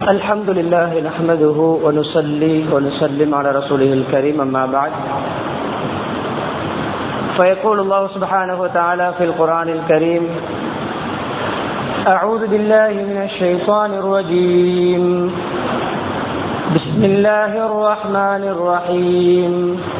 الحمد لله نحمده ونصلي ونسلم على رسوله الكريم أما بعد فيقول الله سبحانه وتعالى في القرآن الكريم أعوذ بالله من الشيطان الرجيم بسم الله الرحمن الرحيم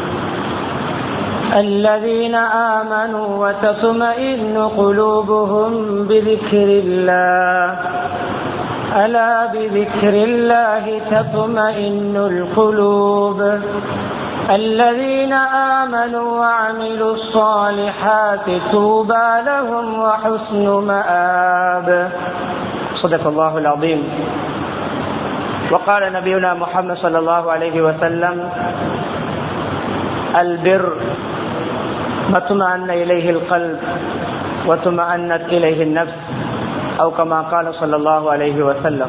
الذين آمنوا وتطمئن قلوبهم بذكر الله ألا بذكر الله تطمئن القلوب الذين آمنوا وعملوا الصالحات طوبى لهم وحسن مآب صدق الله العظيم. وقال نبينا محمد صلى الله عليه وسلم البر ما اطمأن إليه القلب واطمأنت إليه النفس أو كما قال صلى الله عليه وسلم.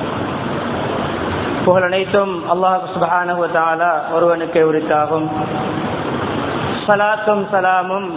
புகழ் அனைத்தும் அல்லாஹ் சுப்ஹானஹு வ தஆலா ஒருவனுக்கே உரித்தாகும். ஸலாத்தும் ஸலாமும்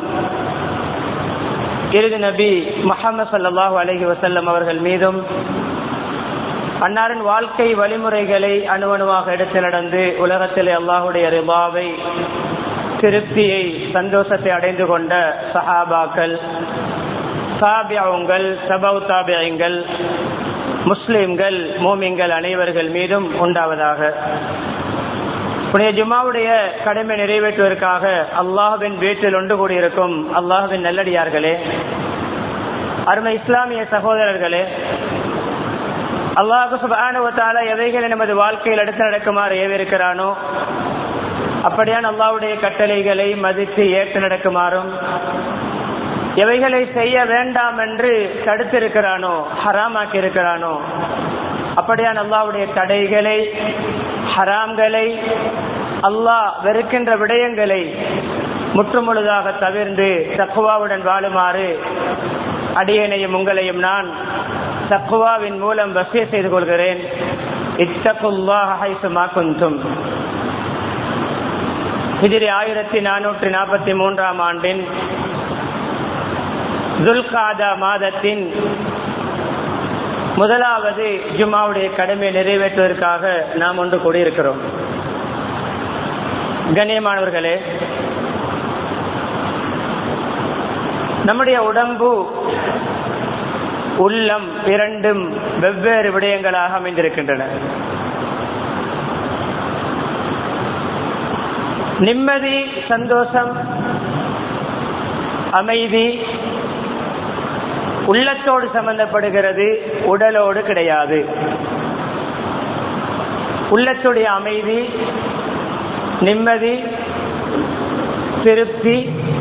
இறுதி நபி முஹம்மது ஸல்லல்லாஹு அலைஹி வஸல்லம் அவர்கள் மீதும், அன்னாரின் வாழ்க்கை வழிமுறைகளை அணுவணுவாக எடுத்து நடந்து உலகத்திலே அல்லாஹுடைய ரிபாவை, திருப்தியை, சந்தோஷத்தை அடைந்து கொண்ட சஹாபாக்கள், தாபிஊன்கள், தபவு தாபிஈன்கள், முஸ்லிம்கள், மூமின்கள் அனைவர்கள் மீதும் உண்டாவதாக. புனித ஜும்மாவுடைய கடமை நிறைவேற்றுவதற்காக அல்லாஹ்வின் வீட்டில் ஒன்று கூடியிருக்கும் அல்லாஹ்வின் நல்லடியார்களே, அருமை இஸ்லாமிய சகோதரர்களே, அல்லாஹ் சுப்ஹானஹு வ தஆலா எவைகளை நமது வாழ்க்கையில் எடுத்து நடக்குமாறு ஏவிருக்கிறானோ அப்படியான அல்லாஹ்வுடைய கட்டளைகளை மதித்து ஏற்று நடக்குமாறும், எவைகளை செய்ய வேண்டாம் என்று தடுத்திருக்கிறானோ, ஹராமாக்கி இருக்கிறானோ அப்படியான அல்லாஹ்வுடைய தடைகளை, ஹராம்களை, அல்லாஹ் வெறுக்கின்ற விடயங்களை முற்றுமுழுதாக தவிர்ந்து தக்வாவுடன் வாழுமாறு அடியேனையும் உங்களையும் நான் தக்வாவின் மூலம் வசிய செய்து கொள்கிறேன். இத்தகுல்லாஹ ஹைசுமா குன்தும். ஹிஜ்ரி 1443 ஆண்டின் துல்காதா மாதத்தின் முதலாவது ஜும்மாவுடைய கடமையை நிறைவேற்றுவதற்காக நாம் ஒன்று கூடியிருக்கிறோம். கண்ணியமானவர்களே, நம்முடைய உடம்பு, உள்ளம் இரண்டும் வெவ்வேறு விடயங்களாக அமைந்திருக்கின்றன. நிம்மதி, சந்தோஷம், அமைதி உள்ளத்தோடு சம்பந்தப்படுகிறது, உடலோடு கிடையாது. உள்ளத்துடைய அமைதி, நிம்மதி, திருப்தி,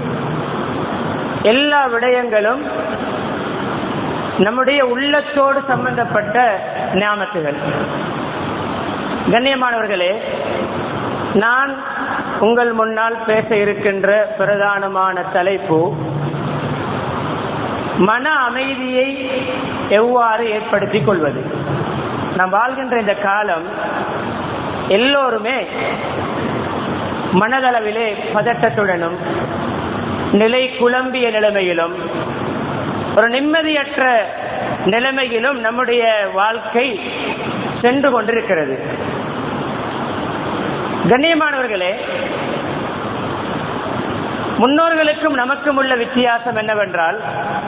எல்லா விடயங்களும் நம்முடைய உள்ளத்தோடு சம்பந்தப்பட்ட நியாமத்துகள். கண்ணியமானவர்களே, நான் உங்கள் முன்னால் பேச இருக்கின்ற பிரதானமான தலைப்பு மன அமைதியை எவ்வாறு ஏற்படுத்திக் கொள்வது. நாம் வாழ்கின்ற இந்த காலம் எல்லோருமே மனதளவிலே பதட்டத்துடனும், நிலை குழம்பிய நிலைமையிலும், ஒரு நிம்மதியற்ற நிலைமையிலும் நம்முடைய வாழ்க்கை சென்று கொண்டிருக்கிறது. கண்ணியமானவர்களே, முன்னோர்களுக்கும் நமக்கும் உள்ள வித்தியாசம் என்னவென்றால்,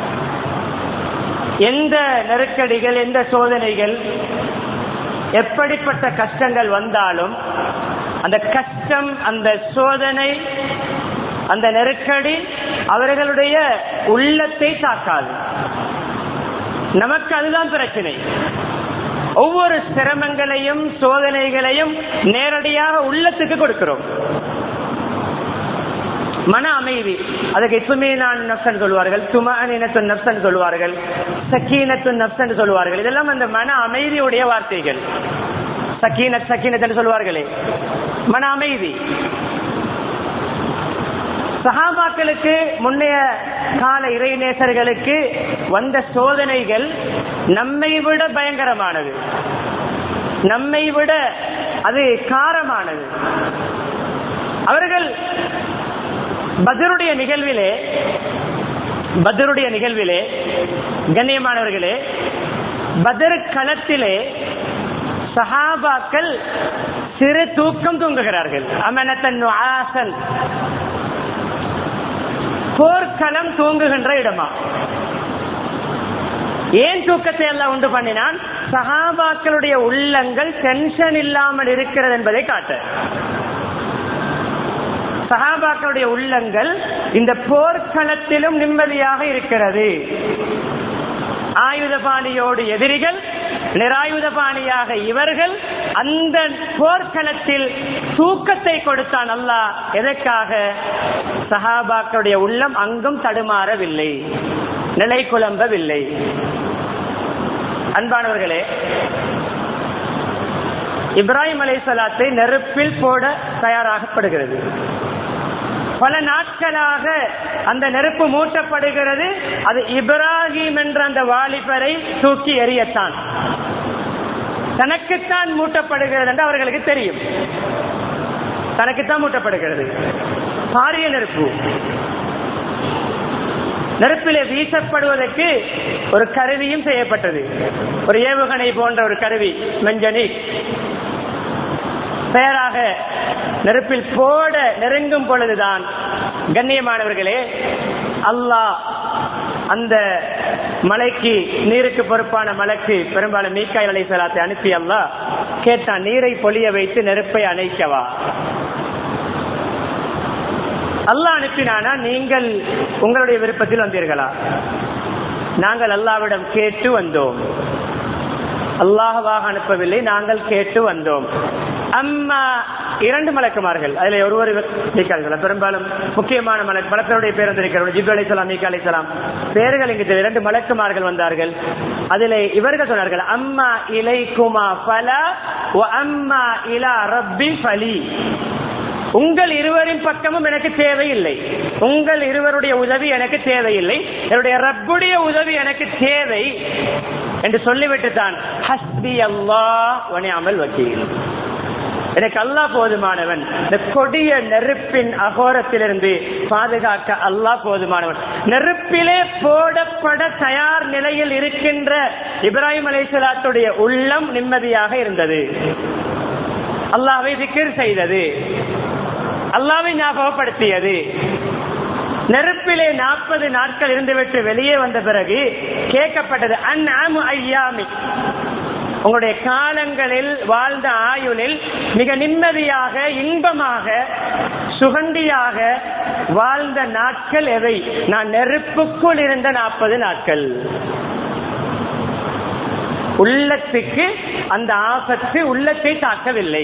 எந்த நெருக்கடிகள், எந்த சோதனைகள், எப்படிப்பட்ட கஷ்டங்கள் வந்தாலும் அந்த கஷ்டம், அந்த சோதனை, அந்த நெருக்கடி அவர்களுடைய உள்ளத்தை தாக்காது. நமக்கு அதுதான் பிரச்சனை. ஒவ்வொரு சிரமங்களையும் சோதனைகளையும் நேரடியாக உள்ளத்துக்கு கொடுக்கிறோம். மன அமைதி, அதுக்கு இத்மீனான் நஃப்ஸ் சொல்வார்கள், துமஅனீனத்துன் நஃப்ஸ் சொல்வார்கள், சக்கீனத்துன் நஃப்ஸ் சொல்வார்கள். இதெல்லாம் அந்த மன அமைதியுடைய வார்த்தைகள். சக்கீனத் சக்கீனத் என்று சொல்வார்களே, மன அமைதி. சஹாபாக்களுக்கு, முன்னைய கால இறைநேசர்களுக்கு வந்த சோதனைகள் நம்மை விட பயங்கரமானது, நம்மை விட அது காரமானது. அவர்கள் பத்ருடைய நிகழ்விலே கண்ணியமானவர்களே, பத்ர் களத்திலே சஹாபாக்கள் சிறு தூக்கம் தூங்குகிறார்கள். அமனத்தன் ஆசன், போர்க்களம் தூங்குகின்ற இடமா? ஏன் தூக்கத்தை எல்லாம் உண்டு பண்ணினான்? சஹாபாக்களுடைய உள்ளங்கள் டென்ஷன் இல்லாமல் இருக்கிறது என்பதை காட்ட. சஹாபாக்களுடைய உள்ளங்கள் இந்த போர்க்களத்திலும் நிம்மதியாக இருக்கிறது. ஆயுதபாணியோடு எதிரிகள், நிராயுதபாணியாக இவர்கள். அந்த போர்க்களத்தில் தூக்கத்தை கொடுத்தான் அல்லாஹ். எதற்காக? சஹாபாக்களுடைய உள்ளம் அங்கும் தடுமாறவில்லை, நிலை குழம்பவில்லை. அன்பானவர்களே, இப்ராஹிம் அலைஹிஸ்ஸலாத்தை நெருப்பில் போட தயாராகப்படுகிறது. பல நாட்களாக அந்த நெருப்பு மூட்டப்படுகிறது. அது இப்ராஹிம் என்ற அந்த வாலிபரை தூக்கி எறியத்தான். தனக்குத்தான் மூட்டப்படுகிறது என்று அவர்களுக்கு தெரியும். தனக்குத்தான் மூட்டப்படுகிறது. பாரிய நெருப்பு. நெருப்பிலே வீசப்படுவதற்கு ஒரு கருவியும் செய்யப்பட்டது. ஒரு ஏவுகணை போன்ற ஒரு கருவி, மெஞ்சனி, தயாராக நெருப்பில் போட நெருங்கும் பொழுதுதான், கண்ணியமானவர்களே, அல்லாஹ் அந்த மலைக்கு, நீருக்கு பொறுப்பான மலைக்கு பெரும்பாலும் மீகாயில் அலைஹிஸ்ஸலாத்தை அனுப்பி அல்லாஹ் கேட்டான், நீரை பொழிய வைத்து நெருப்பை அணைக்கவா? அல்லாஹ் அனுப்பினானா? நீங்கள் உங்களுடைய விருப்பத்தில் வந்தீர்களா? நாங்கள் அல்லாஹ்விடம் கேட்டு வந்தோம். அல்லாஹ்வாக அனுப்பவில்லை, நாங்கள் கேட்டு வந்தோம். அம்மா இரண்டு மலக்குமார்கள், அதில் ஒருவர் பெரும்பாலும் முக்கியமான மலக்களுடைய பேர் வந்திருக்கிறார். ஜிப்ரீல் அலைஹிஸ்ஸலாம், மீகா அலைஹிஸ்ஸலாம் பேர்கள் இங்கு இரண்டு மலக்குமார்கள் வந்தார்கள். அதில் இவர்கள் சொன்னார்கள், அம்மா இலைக்குமா ஃபலா வ அம்மா இலா ரப்பி ஃபலி. உங்கள் இருவரின் பக்கமும் எனக்கு தேவையில்லை, உங்கள் இருவருடைய உதவி எனக்கு தேவையில்லை, என்னுடைய ரப்புடைய உதவி எனக்கு தேவை என்று சொல்லிவிட்டு தான் ஹஸ்பி அல்லாஹ் வ நிஅமல் வக்கீல், எனக்கு அல்லாஹ் போதுமானவன், இந்த கொடிய நெருப்பின் அகோரத்திலிருந்து பாதுகாக்க அல்லாஹ் போதுமானவன். நெருப்பிலே போடப்பட தயார் நிலையில் இருக்கின்ற இப்ராஹிம் அலைஹிஸ்ஸலாத்துடைய உள்ளம் நிம்மதியாக இருந்தது. அல்லாஹ்வை திக்ர் செய்தது, அல்லாஹ்வை ஞாபகப்படுத்தியது. நெருப்பிலே 40 நாட்கள் இருந்துவிட்டு வெளியே வந்த பிறகு கேட்கப்பட்டது, அன்அமு ஐயாமி, உங்களுடைய காலங்களில் வாழ்ந்த ஆயுளில் மிக நிம்மதியாக, இன்பமாக, சுகண்டியாக வாழ்ந்த நாட்கள் எவை? நான் நெருப்புக்குள் இருந்த 40 நாட்கள். உள்ளத்துக்கு அந்த ஆபத்து உள்ளத்தை தாக்கவில்லை.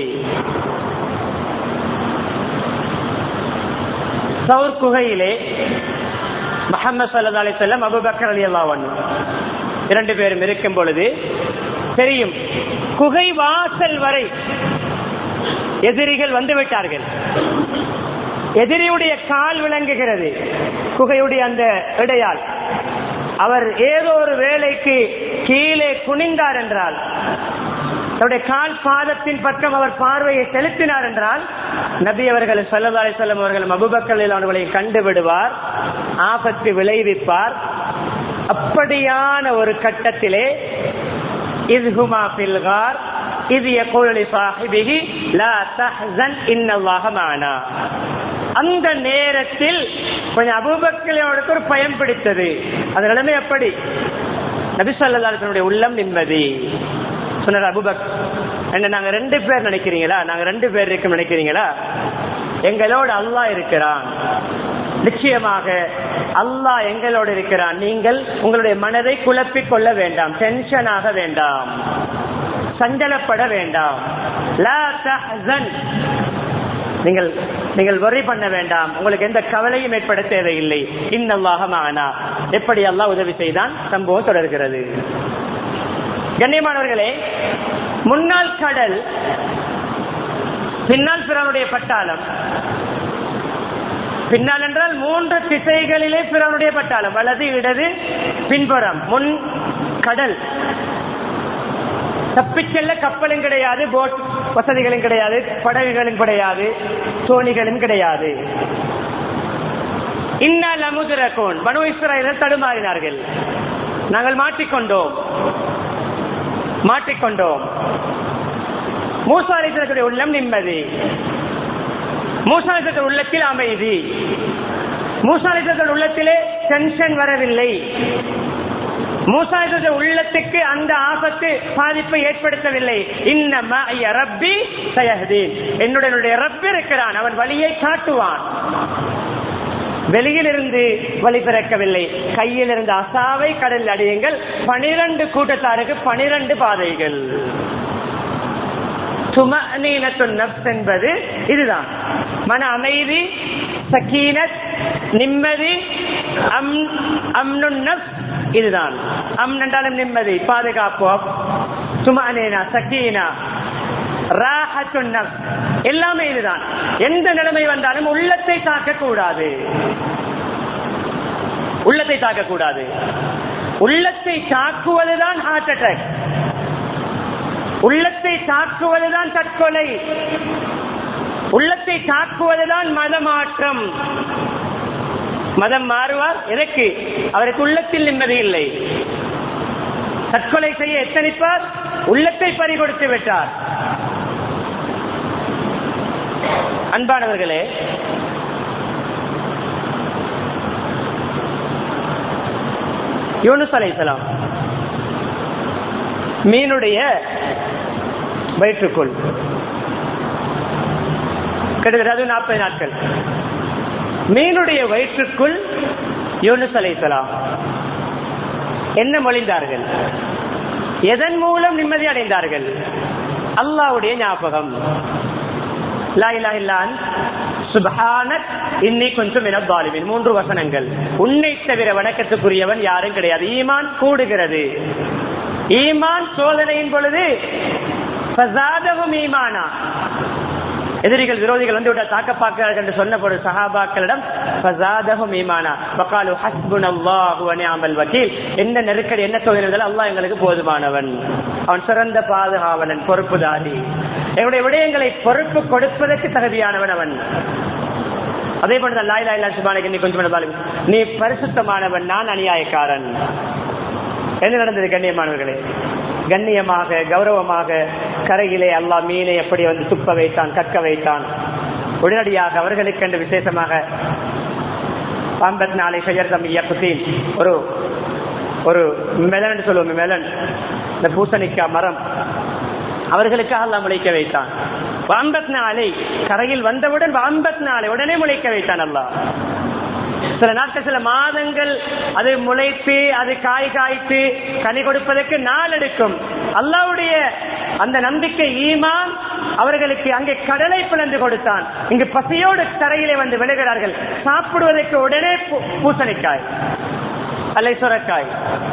சௌர் குகையிலே முஹம்மது ஸல்லல்லாஹு அலைஹி வஸல்லம், அபூபக்கர் ரலியல்லாஹு அன்ஹு இரண்டு பேரும் இருக்கும் பொழுது தெரியும், குகை வாசல் வரை எதிரிகள் வந்துவிட்டார்கள். எதிரியுடைய கால் விளங்குகிறது குகையுடைய அந்த இடையால். அவர் ஏதோ ஒரு வேலைக்கு கீழே குனிந்தார் என்றால், தன்னுடைய கால் பாதத்தின் பக்கம் அவர் பார்வையை செலுத்தினார் என்றால், நபி அவர்கள் ஸல்லல்லாஹு அலைஹி வஸல்லம் அவர்களும் அபூபக்கர் அவர்களை கண்டு விடுவார், ஆபத்து விளைவிப்பார். அப்படியான ஒரு கட்டத்திலே இத்ஹுமா ஃபில் கார் இத் யகூலு லிசாஹிபிஹி லா தஹ்ஸன் இன்னல்லாஹ மஅனா. அந்த நேரத்தில் கொஞ்சம் அபூபக்கருக்கு ஒரு பயம் பிடித்தது. அந்த நிலைமை எப்படி? நபி ஸல்லல்லாஹு அலைஹி வஸல்லம் உள்ளம் நிம்மதி. சொன்னார், அபூபக்கர், என்ன நாங்க 2 பேர் நினைக்கிறீங்களா? நாங்க 2 பேர் இருக்கும் நினைக்கிறீங்களா? எங்களோடு அல்லாஹ் இருக்கிறான், நிச்சயமாக அல்லாஹ் எங்களோடு இருக்கிறான். நீங்கள் உங்களுடைய மனதை குழப்பிக் கொள்ள வேண்டாம், டென்ஷன் ஆக வேண்டாம், சஞ்சலப்பட வேண்டாம். லா தஹ்ஸன், நீங்கள் வரி பண்ண வேண்டாம், உங்களுக்கு எந்த கவலையும் ஏற்பட தேவையில்லை. இன்னல்லாஹ மஅனா. எப்படி அல்லாஹ் உதவி செய்தான்? சம்பவம் தொடர்கிறது. கண்ணியமானவர்களே, முன்னால் கடல், பின்னால் பிறனுடைய பட்டாளம். பின்னால் என்றால் 3 திசைகளிலே பிறனுடைய பட்டாளம், வலது இடது பின்புறம். முன் கடல், தப்பிச்செல்ல கப்பலும் கிடையாது, போட் வசதிகளும் கிடையாது, படகுகளும் கிடையாது, தோணிகளும் கிடையாது. இன்னால் அமுதுரகோன், பனு இஸ்ராயேலர் தடுமாறினார்கள். நாங்கள் மாட்டிக்கொண்டோம். மூசா அலைஹிஸ்ஸலாத்துடைய உள்ளம் நிம்மதி, மூசா அலைஹிஸ்ஸலாத்துடைய உள்ளத்தில் அமைதி, மூசா அலைஹிஸ்ஸலாத்துடைய உள்ளத்திலே டென்ஷன் வரவில்லை, மூசா அலைஹிஸ்ஸலாத்துடைய உள்ளத்துக்கு அந்த ஆபத்து பாதிப்பை ஏற்படுத்தவில்லை. இன்னமா ஐய ரப்பி சயஹ்தீன், என்னுடைய ரப் இருக்கிறான், அவன் வழியை காட்டுவான். வெளியிலிருந்து வழி பிறக்கவில்லை, கையில் இருந்த அசாவை கடலில் அடியுங்கள். 12 கூட்டத்தாருக்கு 12 பாதைகள். துமஅனீனத்துன் நஃப்ஸ் என்பது இதுதான். மன அமைதி, சக்கீனத், நிம்மதி, அம்னுன் நஃப்ஸ் இதுதான். அம்ன் என்றாலும் நிம்மதி, பாதுகாப்பு. துமஅனீனா, சக்கீனா, ராஹத்துன் நஃப்ஸ் எல்லாமே இதுதான். எந்த நிலைமை வந்தாலும் உள்ளத்தை தாக்கக்கூடாது, உள்ளத்தை தாக்கக்கூடாது. உள்ளத்தை தாக்குவதுதான் ஹார்ட் அட்டாக், உள்ளத்தை தாக்குவதுதான் தற்கொலை, உள்ளத்தை தாக்குவதுதான் மதமாற்றம். மதம் மாறுவார் எதற்கு? அவருக்கு உள்ளத்தில் நிம்மதி இல்லை. தற்கொலை செய்ய எத்தனிப்பார், உள்ளத்தை பறிகொடுத்து விட்டார். அன்பானவர்களே, யூனுஸ் அலைஹிஸ்ஸலாம் மீனுடைய வயிற்றுக்குள் கிட்டத்தட்ட 40 நாட்கள் மீனுடைய வயிற்றுக்குள் யூனுஸ் அலைஹிஸ்ஸலாம் என்ன மொழிந்தார்கள்? எதன் மூலம் நிம்மதி அடைந்தார்கள்? அல்லாஹ்வுடைய ஞாபகம். லா இலாஹா இல்லா அன்த் சுப்ஹானக் இன்னி குன்து மினல் ஸாலிமீன். 3 வசனங்கள். உன்னை தவிர வணக்கத்துக்குரியவன் யாரும் கிடையாது. ஈமான் கூடுகிறது. ஈமான் சோதனையின் பொழுது ஃபஸாதஹும் ஈமானா, எதிரிகள் விரோதிகள் வந்து விட்டால் தாக்க பார்க்கிறார்கள் என்று சொன்ன பொழுது சஹாபாக்களிடம் ஃபஸாதஹும் ஈமானா வகாலு ஹஸ்புனல்லாஹு வ நிஅமல் வக்கீல். என்ன நெருக்கடி, என்ன சோதனை, அல்லாஹ் எங்களுக்கு போதுமானவன், அவன் சிறந்த பாதுகாவலன், பொறுப்புதாரி, என்னுடைய விடயங்களை பொறுப்பு கொடுப்பதற்கு தகுதியானவன் அவன். அதே போன்று லா இலாஹா இல்லா சுப்ஹானக இன்னி குன்து மினல் ஸாலிமீன், நீ பரிசுத்தமானவன், நான் அநியாயக்காரன். என்ன நடந்தது கண்ணியமானவர்களே? கண்ணியமாக கௌரவமாக கரையிலே அல்லாஹ் மீனை எப்படி வந்து துப்ப வைத்தான், கற்க வைத்தான். உடனடியாக அவர்களுக்கென்று விசேஷமாக ஒரு மெலன் என்று சொல்லுவோம், மெலன், இந்த பூசணிக்காய் மரம், அவர்களுக்காக அல்லாஹ் முளைக்க வைத்தான். 54 நாளை கரையில் வந்தவுடன் 54 நாளை உடனே முளைக்க வைத்தான் அல்லாஹ். சில நாட்கள், சில மாதங்கள் அது முளைத்து அது காய் காய்த்து கனி கொடுப்பதற்கு நாள் எடுக்கும். அல்லாஹ்வுடைய அந்த நம்பிக்கை, ஈமான் அவர்களுக்கு அங்கே கடலை பிளந்து கொடுத்தான். இங்கு பசியோடு தரையிலே வந்து விழுகிறார்கள். சாப்பிடுவதற்கு உடனே பூசணிக்காய் அல்லை சுரக்காய்.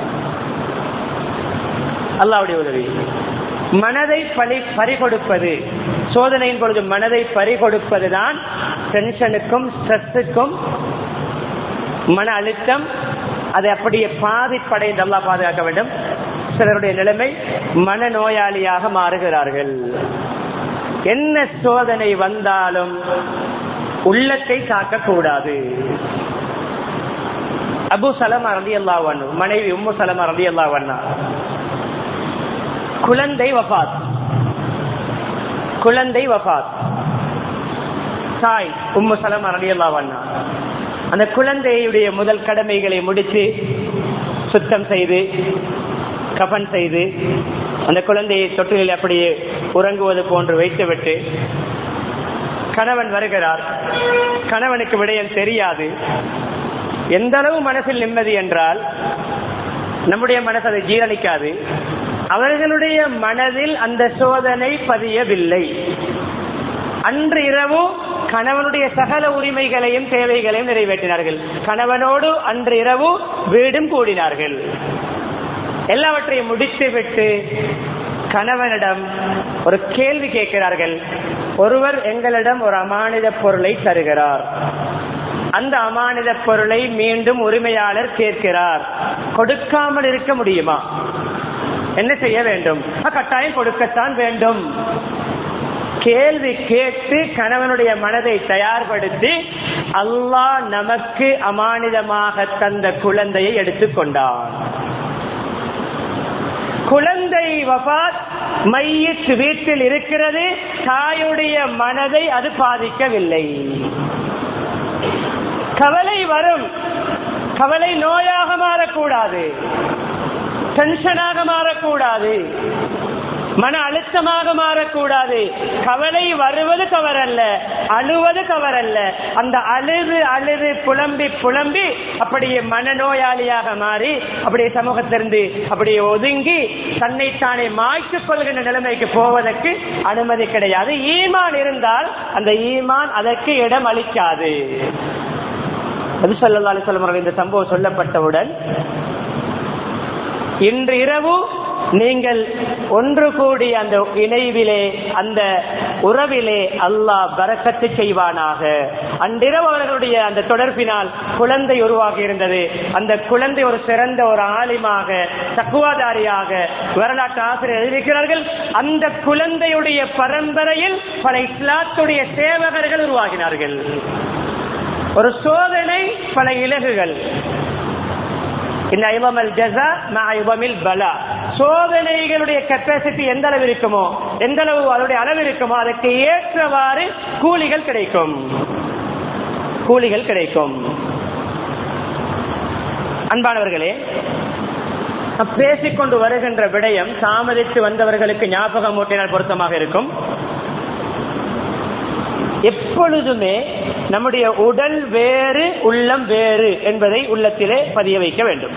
அல்லாஹ்வுடைய உதவி. மனதை பறிகொடுப்பது, சோதனையின் பொழுது மனதை பறிகொடுப்பதுதான் டென்ஷனுக்கும் ஸ்ட்ரெஸ்ஸுக்கும், மன அழுத்தம், அதை அப்படியே பாதிப்படைந்து அல்லாஹ் பாதுகாக்க வேண்டும். சிலருடைய நிலைமை மனநோயாளியாக மாறுகிறார்கள். என்ன சோதனை வந்தாலும் உள்ளத்தை தாக்கக்கூடாது. அபு சலமா ரலியல்லாஹு அன்ஹு மனைவி உம்மு சலமா ரலியல்லாஹு அன்ஹா, குழந்தை வஃபாத், தாய் உம்மு சலமா ரலியல்லாஹு அன்ஹா அந்த குழந்தையுடைய முதல் கடமைகளை முடித்து சுத்தம் செய்து கஃன் செய்து அந்த குழந்தையை தொட்டிலில் அப்படியே உறங்குவது போன்று வைத்துவிட்டு கணவன் வருகிறார். கணவனுக்கு விடயம் தெரியாது. எந்த அளவு மனசில் நிம்மதி என்றால் நம்முடைய மனசு அதை ஜீரணிக்காது. அவர்களுடைய மனதில் அந்த சோதனை பதியவில்லை. அன்று இரவு கணவனுடைய சகல உரிமைகளையும் தேவைகளையும் நிறைவேற்றினார்கள். கணவனோடு அன்று இரவு வீடும் கூடினார்கள். எல்லாவற்றையும் முடித்துவிட்டு கணவனிடம் ஒரு கேள்வி கேட்கிறார்கள். ஒருவர் எங்களிடம் ஒரு அமானித பொருளை தருகிறார். அந்த அமானித பொருளை மீண்டும் உரிமையாளர் கேட்கிறார். கொடுக்காமல் இருக்க முடியுமா? என்ன செய்ய வேண்டும்? கட்டாயம் கொடுக்கத்தான் வேண்டும். கேள்வி கேட்டு கணவனுடைய மனதை தயார்படுத்தி அல்லாஹ் நமக்கு அமானிதமாக தந்த குழந்தையை எடுத்துக்கொண்டான். குழந்தை வஃபாத், மையத் வீட்டில் இருக்கிறது, தாயுடைய மனதை அது பாதிக்கவில்லை. கவலை வரும், கவலை நோயாக மாறக்கூடாது, டென்ஷனாக மாறக்கூடாது, மன அழுத்தமாக மாறக்கூடாது. கவலை வருவது தவறல்ல, அழுவது தவறல்ல. அந்த அழுது அழுது புலம்பி புலம்பி அப்படியே மனநோயாளியாக மாறி அப்படியே சமூகத்திலிருந்து அப்படியே ஒதுங்கி தன்னைத்தானே மாய்த்துக் கொள்கின்ற நிலைமைக்கு போவதற்கு அனுமதி கிடையாது. ஈமான் இருந்தால் அந்த ஈமான் அதற்கு இடம் அளிக்காது. நபி ஸல்லல்லாஹு அலைஹி வஸல்லம் இந்த சம்பவம் சொல்லப்பட்டவுடன், இன்று இரவு நீங்கள் ஒன்று கூடி அந்த இணைவிலே அந்த உறவிலே அல்லாஹ் பரக்கத்து செய்வானாக. அன்றிரவு அவர்களுடைய அந்த தொடர்பினால் குழந்தை உருவாகி இருந்தது. அந்த குழந்தை ஒரு சிறந்த ஒரு ஆலிமாக, தக்குவாதாரியாக வரலாற்று ஆசிரியர் எழுதியிருக்கிறார்கள். அந்த குழந்தையுடைய பரம்பரையில் பல இஸ்லாத்துடைய சேவகர்கள் உருவாகினார்கள். ஒரு சோதனை, பல இலகுகள். சோதனைகளுடைய கெப்பாசிட்டி எந்த அளவு இருக்குமோ, எந்த அளவு அதனுடைய அளவு இருக்குமோ, அதற்கு ஏற்றவாறு கூலிகள் கிடைக்கும், கூலிகள் கிடைக்கும். அன்பானவர்களே, பேசிக்கொண்டு வருகின்ற விடயம் தாமதித்து வந்தவர்களுக்கு ஞாபகம் ஊட்டினால் பொருத்தமாக இருக்கும். எப்பொழுதுமே நம்முடைய உடல் வேறு, உள்ளம் வேறு என்பதை உள்ளத்திலே பதிய வைக்க வேண்டும்.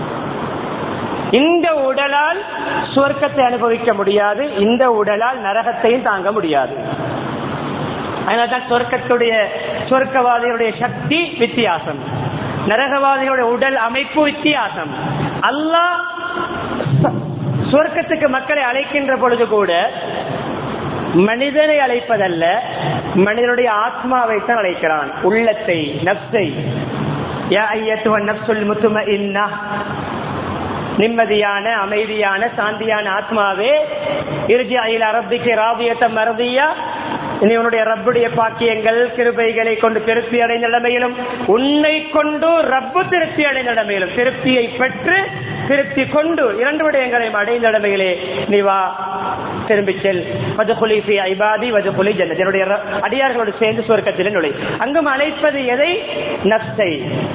இந்த உடலால் சுவர்க்கத்தை அனுபவிக்க முடியாது, இந்த உடலால் நரகத்தையும் தாங்க முடியாது. அதனால்தான் சுவர்க்கவாதிகளுடைய சக்தி வித்தியாசம், நரகவாதிகளுடைய உடல் அமைப்பு வித்தியாசம். அல்லாஹ் சுவர்க்கத்துக்கு மக்களை அழைக்கின்ற பொழுது கூட மனிதனை அழைப்பதல்ல, மனிதனுடைய ஆத்மாவை தான் அழைக்கிறான், உள்ளத்தை, நப்சை. யா அய்யத்துஹன் நப்சுல் முத்மஇன்னா, நிம்மதியான, அமைதியான, சாந்தியான ஆத்மாவே, இர்ஜிஇ இலா ரப்பிக ராதியத்தன் மர்தியா, நீ உன்னுடைய ரப்புடைய பாக்கியங்கள் கிருபைகளை கொண்டு திருப்தி அடைந்த நிலைமையிலும், உன்னை கொண்டு ரப்பு திருப்தி அடைந்த நிலைமையிலும், திருப்தியை பெற்று திருப்தி கொண்டு இரண்டு விடயங்களையும் அடைந்த நிலைமையிலே நீ வா, திரும்பி செல். வதுகுலி ஃபீ இபாதி வதுகுலி ஜன்னத், என்னுடைய அடியார்களோடு சேர்ந்து சுவர்க்கத்தில் நுழை. அங்கும் அழைப்பது எதை? நஃப்ஸை.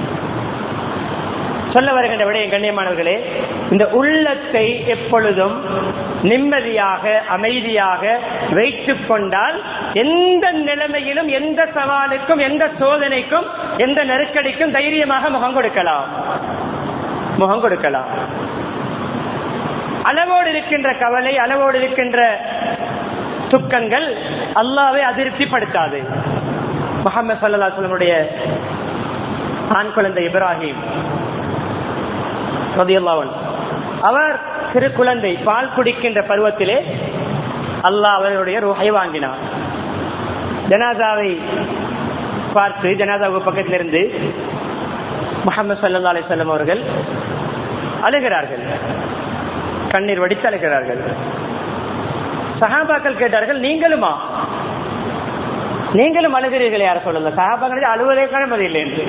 சொல்ல வருகின்ற விடயம் கண்ணியமானவர்களே, இந்த உள்ளத்தை எப்பொழுதும் நிம்மதியாக, அமைதியாக வைத்துக் கொண்டால் எந்த நிலைமையிலும், எந்த சவாலுக்கும், எந்த சோதனைக்கும், எந்த நெருக்கடிக்கும் தைரியமாக முகம் கொடுக்கலாம், முகம் கொடுக்கலாம். அளவோடு இருக்கின்ற கவலை, அளவோடு இருக்கின்ற துக்கங்கள் அல்லாஹ்வை அதிருப்திப்படுத்தாது. முஹம்மது ஸல்லல்லாஹு அலைஹி வஸல்லம் ஆண் குழந்தை இப்ராஹிம் ரலியல்லாஹு அன்ஹு, அவர் சிறு குழந்தை பால் குடிக்கின்ற பருவத்திலே அல்லாஹ் அவருடைய ரூஹை வாங்கினார். ஜனாசாவை பார்த்து, ஜனாசாவுக்கு பக்கத்திலிருந்து முஹம்மது ஸல்லல்லாஹு அலைஹி வஸல்லம் அவர்கள் அழுகிறார்கள், கண்ணீர் வடித்து அழுகிறார்கள். சஹாபாக்கள் கேட்டார்கள், நீங்களுமா, நீங்களும் அழுகிறீர்கள் யார சொல்லல? சஹாபாக்கள் அழுவதற்கான பதில் என்று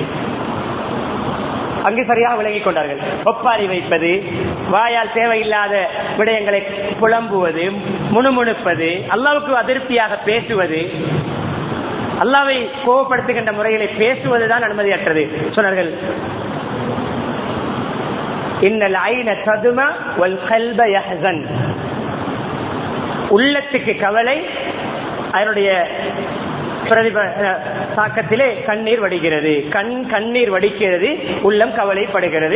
அங்கே சரியாக விளங்கிக் கொண்டார்கள். ஒப்பாரி வைப்பது, வாயால் தேவையில்லாத விடயங்களை புலம்புவது, முணுமுணுப்பது, அல்லாஹ்வுக்கு அதிருப்தியாக பேசுவது, அல்லாஹ்வை கோபப்படுத்துகின்ற முறைகளை பேசுவதுதான் அனுமதியற்றது. சொன்னார்கள், இன்னல் ஐன ததுமா வல் கல்ப யஹ்ஸன், உள்ளத்துக்கு கவலை, அதனுடைய தாக்கத்திலே கண்ணீர் வடிகிறது, கண்ணீர் வடிக்கிறது, உள்ளம் கவலைப்படுகிறது.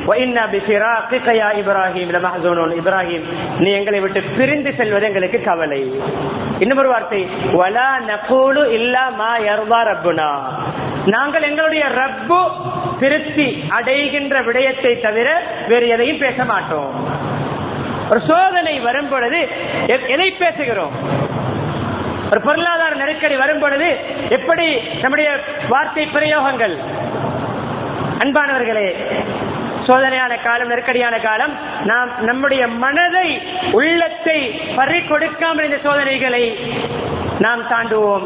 இப்ராஹிம், நீ எங்களை விட்டு பிரிந்து செல்வது எங்களுக்கு கவலை. இன்னும் ஒரு வார்த்தை, வலா நகூலு இல்லா மா யர்தா ரப்புனா, நாங்கள் எங்களுடைய ரப்பு திருப்தி அடைகின்ற விடயத்தை தவிர வேறு எதையும் பேச மாட்டோம். ஒரு சோதனை வரும் பொழுது எதை பேசுகிறோம்? ஒரு பொருளாதார நெருக்கடி வரும் பொழுது எப்படி நம்முடைய வார்த்தை பிரயோகங்கள்? அன்பானவர்களே, சோதனையான காலம், நெருக்கடியான காலம், நாம் நம்முடைய மனதை, உள்ளத்தை பறி கொடுக்காமல் இந்த சோதனைகளை நாம் தாண்டுவோம்.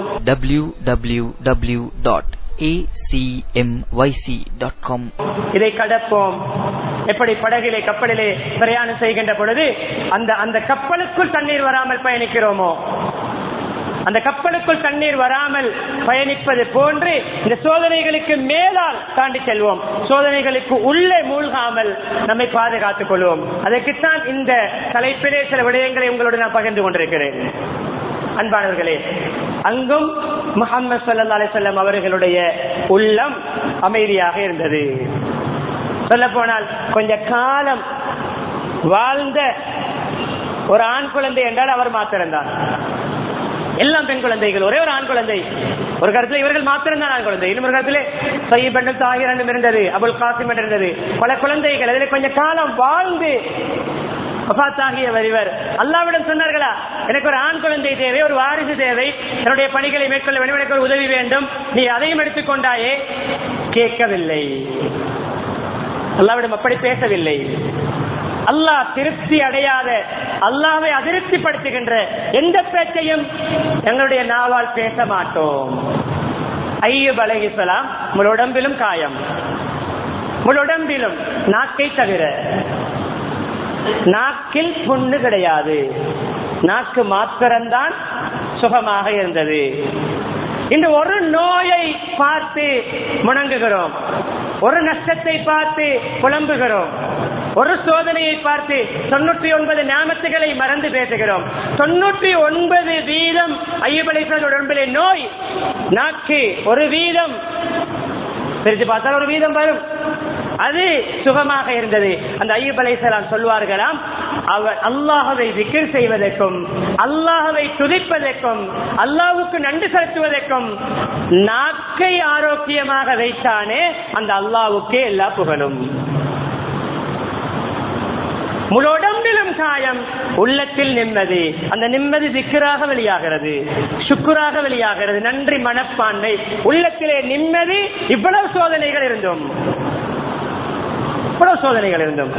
www.acmyc.com இதை கடப்போம். எப்படி படகிலே கப்பலிலே பிரயாணம் செய்கின்ற பொழுது அந்த கப்பலுக்குள் தண்ணீர் வராமல் பயணிக்கிறோமோ, அந்த கப்பலுக்குள் தண்ணீர் வராமல் பயணிப்பது போன்று இந்த சோதனைகளுக்கு மேலால் தாண்டி செல்வோம். சோதனைகளுக்கு உள்ளே மூழ்காமல் நம்மை பாதுகாத்துக் கொள்வோம். அதற்குத்தான் இந்த தலைப்பிலே சில விடயங்களை உங்களோடு நான் பகிர்ந்து கொண்டிருக்கிறேன். அன்பானவர்களே, அங்கும் முஹம்மது ஸல்லல்லாஹு அலைஹி வஸல்லம் அவர்களுடைய உள்ளம் அமைதியாக இருந்தது. சொல்ல போனால் கொஞ்ச காலம் வாழ்ந்த ஒரு ஆண் குழந்தை என்றால் அவர் மாத்திரம்தான். எல்லாம் பெண் குழந்தைகள், ஒரே ஒரு ஆண் குழந்தை. ஒரு கருத்துல இவர்கள் மாத்திரம்தான் ஆண் குழந்தை, இன்னொரு கருத்துல சையீப் என்றும் தாஹிர் என்றும் இருந்தது, அபுல் காசிம் என்று இருந்தது. பல குழந்தைகள். அதில் கொஞ்ச காலம் வாழ்ந்து வஃபாத்தாகியவர் இவர். அல்லாஹ்விடம் சொன்னார்களா, எனக்கு ஒரு ஆண் குழந்தை தேவை, ஒரு வாரிசு தேவை, என்னுடைய பணிகளை மேற்கொள்ள வேண்டும், எனக்கு ஒரு உதவி வேண்டும், நீ அதையும் எடுத்துக்கொண்டாயே? கேட்கவில்லை. அல்லாஹ்விடம் அப்படி பேசவில்லை. அல்லாஹ் திருப்தி அடையாத, அல்லாஹ்வை அதிருப்திப்படுத்துகின்ற எந்த பேச்சையும் எங்களுடைய நாவால் பேச மாட்டோம். அய்யூப் அலைஹிஸ்ஸலாம் முழு உடம்பிலும் காயம், முழு உடம்பிலும், நாக்கை தவிர. நாக்கில் புண்ணு கிடையாது, நாக்கு மாத்திரம்தான் சுகமாக இருந்தது. இந்த ஒரு நோயை பார்த்து முணங்குகிறோம், ஒரு நஷ்டத்தை பார்த்து புலம்புகிறோம், ஒரு சோதனையை பார்த்து 99 நியாமத்துகளை மறந்து பேசுகிறோம். 99% அய்யூப் அலைஹிஸ்ஸலாம் உடம்பிலே நோய். நாக்கு ஒரு வீதம், பிரித்து பார்த்தால் ஒரு வீதம் வரும், அது சுகமாக இருந்தது. அந்த அய்யூப் அலைஹிஸ்ஸலாம் சொல்வார்களாம், அவர் அல்லாஹ்வை திக்ர் செய்வதற்கும், அல்லாஹ்வை துதிப்பதற்கும், அல்லாஹ்வுக்கு நன்றி செலுத்துவதற்கும் நாக்கை ஆரோக்கியமாக வைத்தானே அந்த அல்லாஹ்வுக்கே எல்லா புகழும். முழு உடம்பிலும் காயம், உள்ளத்தில் நிம்மதி. அந்த நிம்மதி திக்ராக வெளியாகிறது, சுக்குராக வெளியாகிறது, நன்றி மனப்பான்மை. உள்ளத்திலே நிம்மதி. இவ்வளவு சோதனைகள் இருந்தும், இவ்வளவு சோதனைகள் இருந்தும்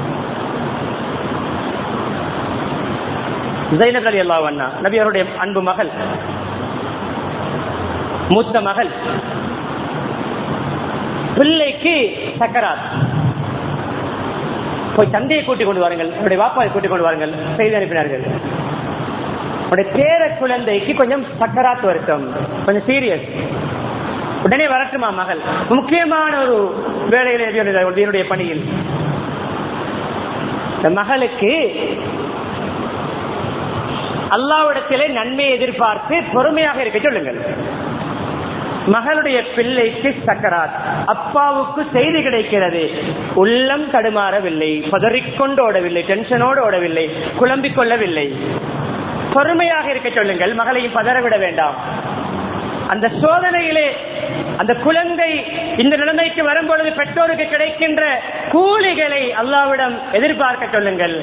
ஸைனப் ரலியல்லாஹு அன்ஹா, நபி அவருடைய அன்பு மகள், மூத்த மகள், பிள்ளைக்கு சக்கராத். போய் தந்தையை கூட்டிக் கொண்டு வாருங்கள், அவருடைய வாப்பாவை கூட்டிக் கொண்டு வாருங்கள் செய்தி அனுப்பினார்கள். அவருடைய பேர குழந்தைக்கு கொஞ்சம் சக்கராத் வருத்தம், கொஞ்சம் சீரியஸ். உடனே வரட்டுமா மகள்? முக்கியமான ஒரு வேலையினுடைய பணியில். மகளுக்கு அல்லாஹ்விடத்திலே நன்மையை எதிர்பார்த்து பொறுமையாக இருக்க சொல்லுங்கள். மகளுடைய பிள்ளைக்கு சக்கராத், அப்பாவுக்கு செய்தி கிடைக்கிறது, உள்ளம் தடுமாறவில்லை, பதறிக்கொண்டு ஓடவில்லை, டென்ஷனோடு ஓடவில்லை, குழம்பிக் கொள்ளவில்லை. பொறுமையாக இருக்க சொல்லுங்கள், மகளையும் பதறவிட வேண்டாம். அந்த சோதனையிலே அந்த குழந்தை இந்த நிலைமைக்கு வரும்பொழுது பெற்றோருக்கு கிடைக்கின்ற கூலிகளை அல்லாஹ்விடம் எதிர்பார்க்க சொல்லுங்கள்.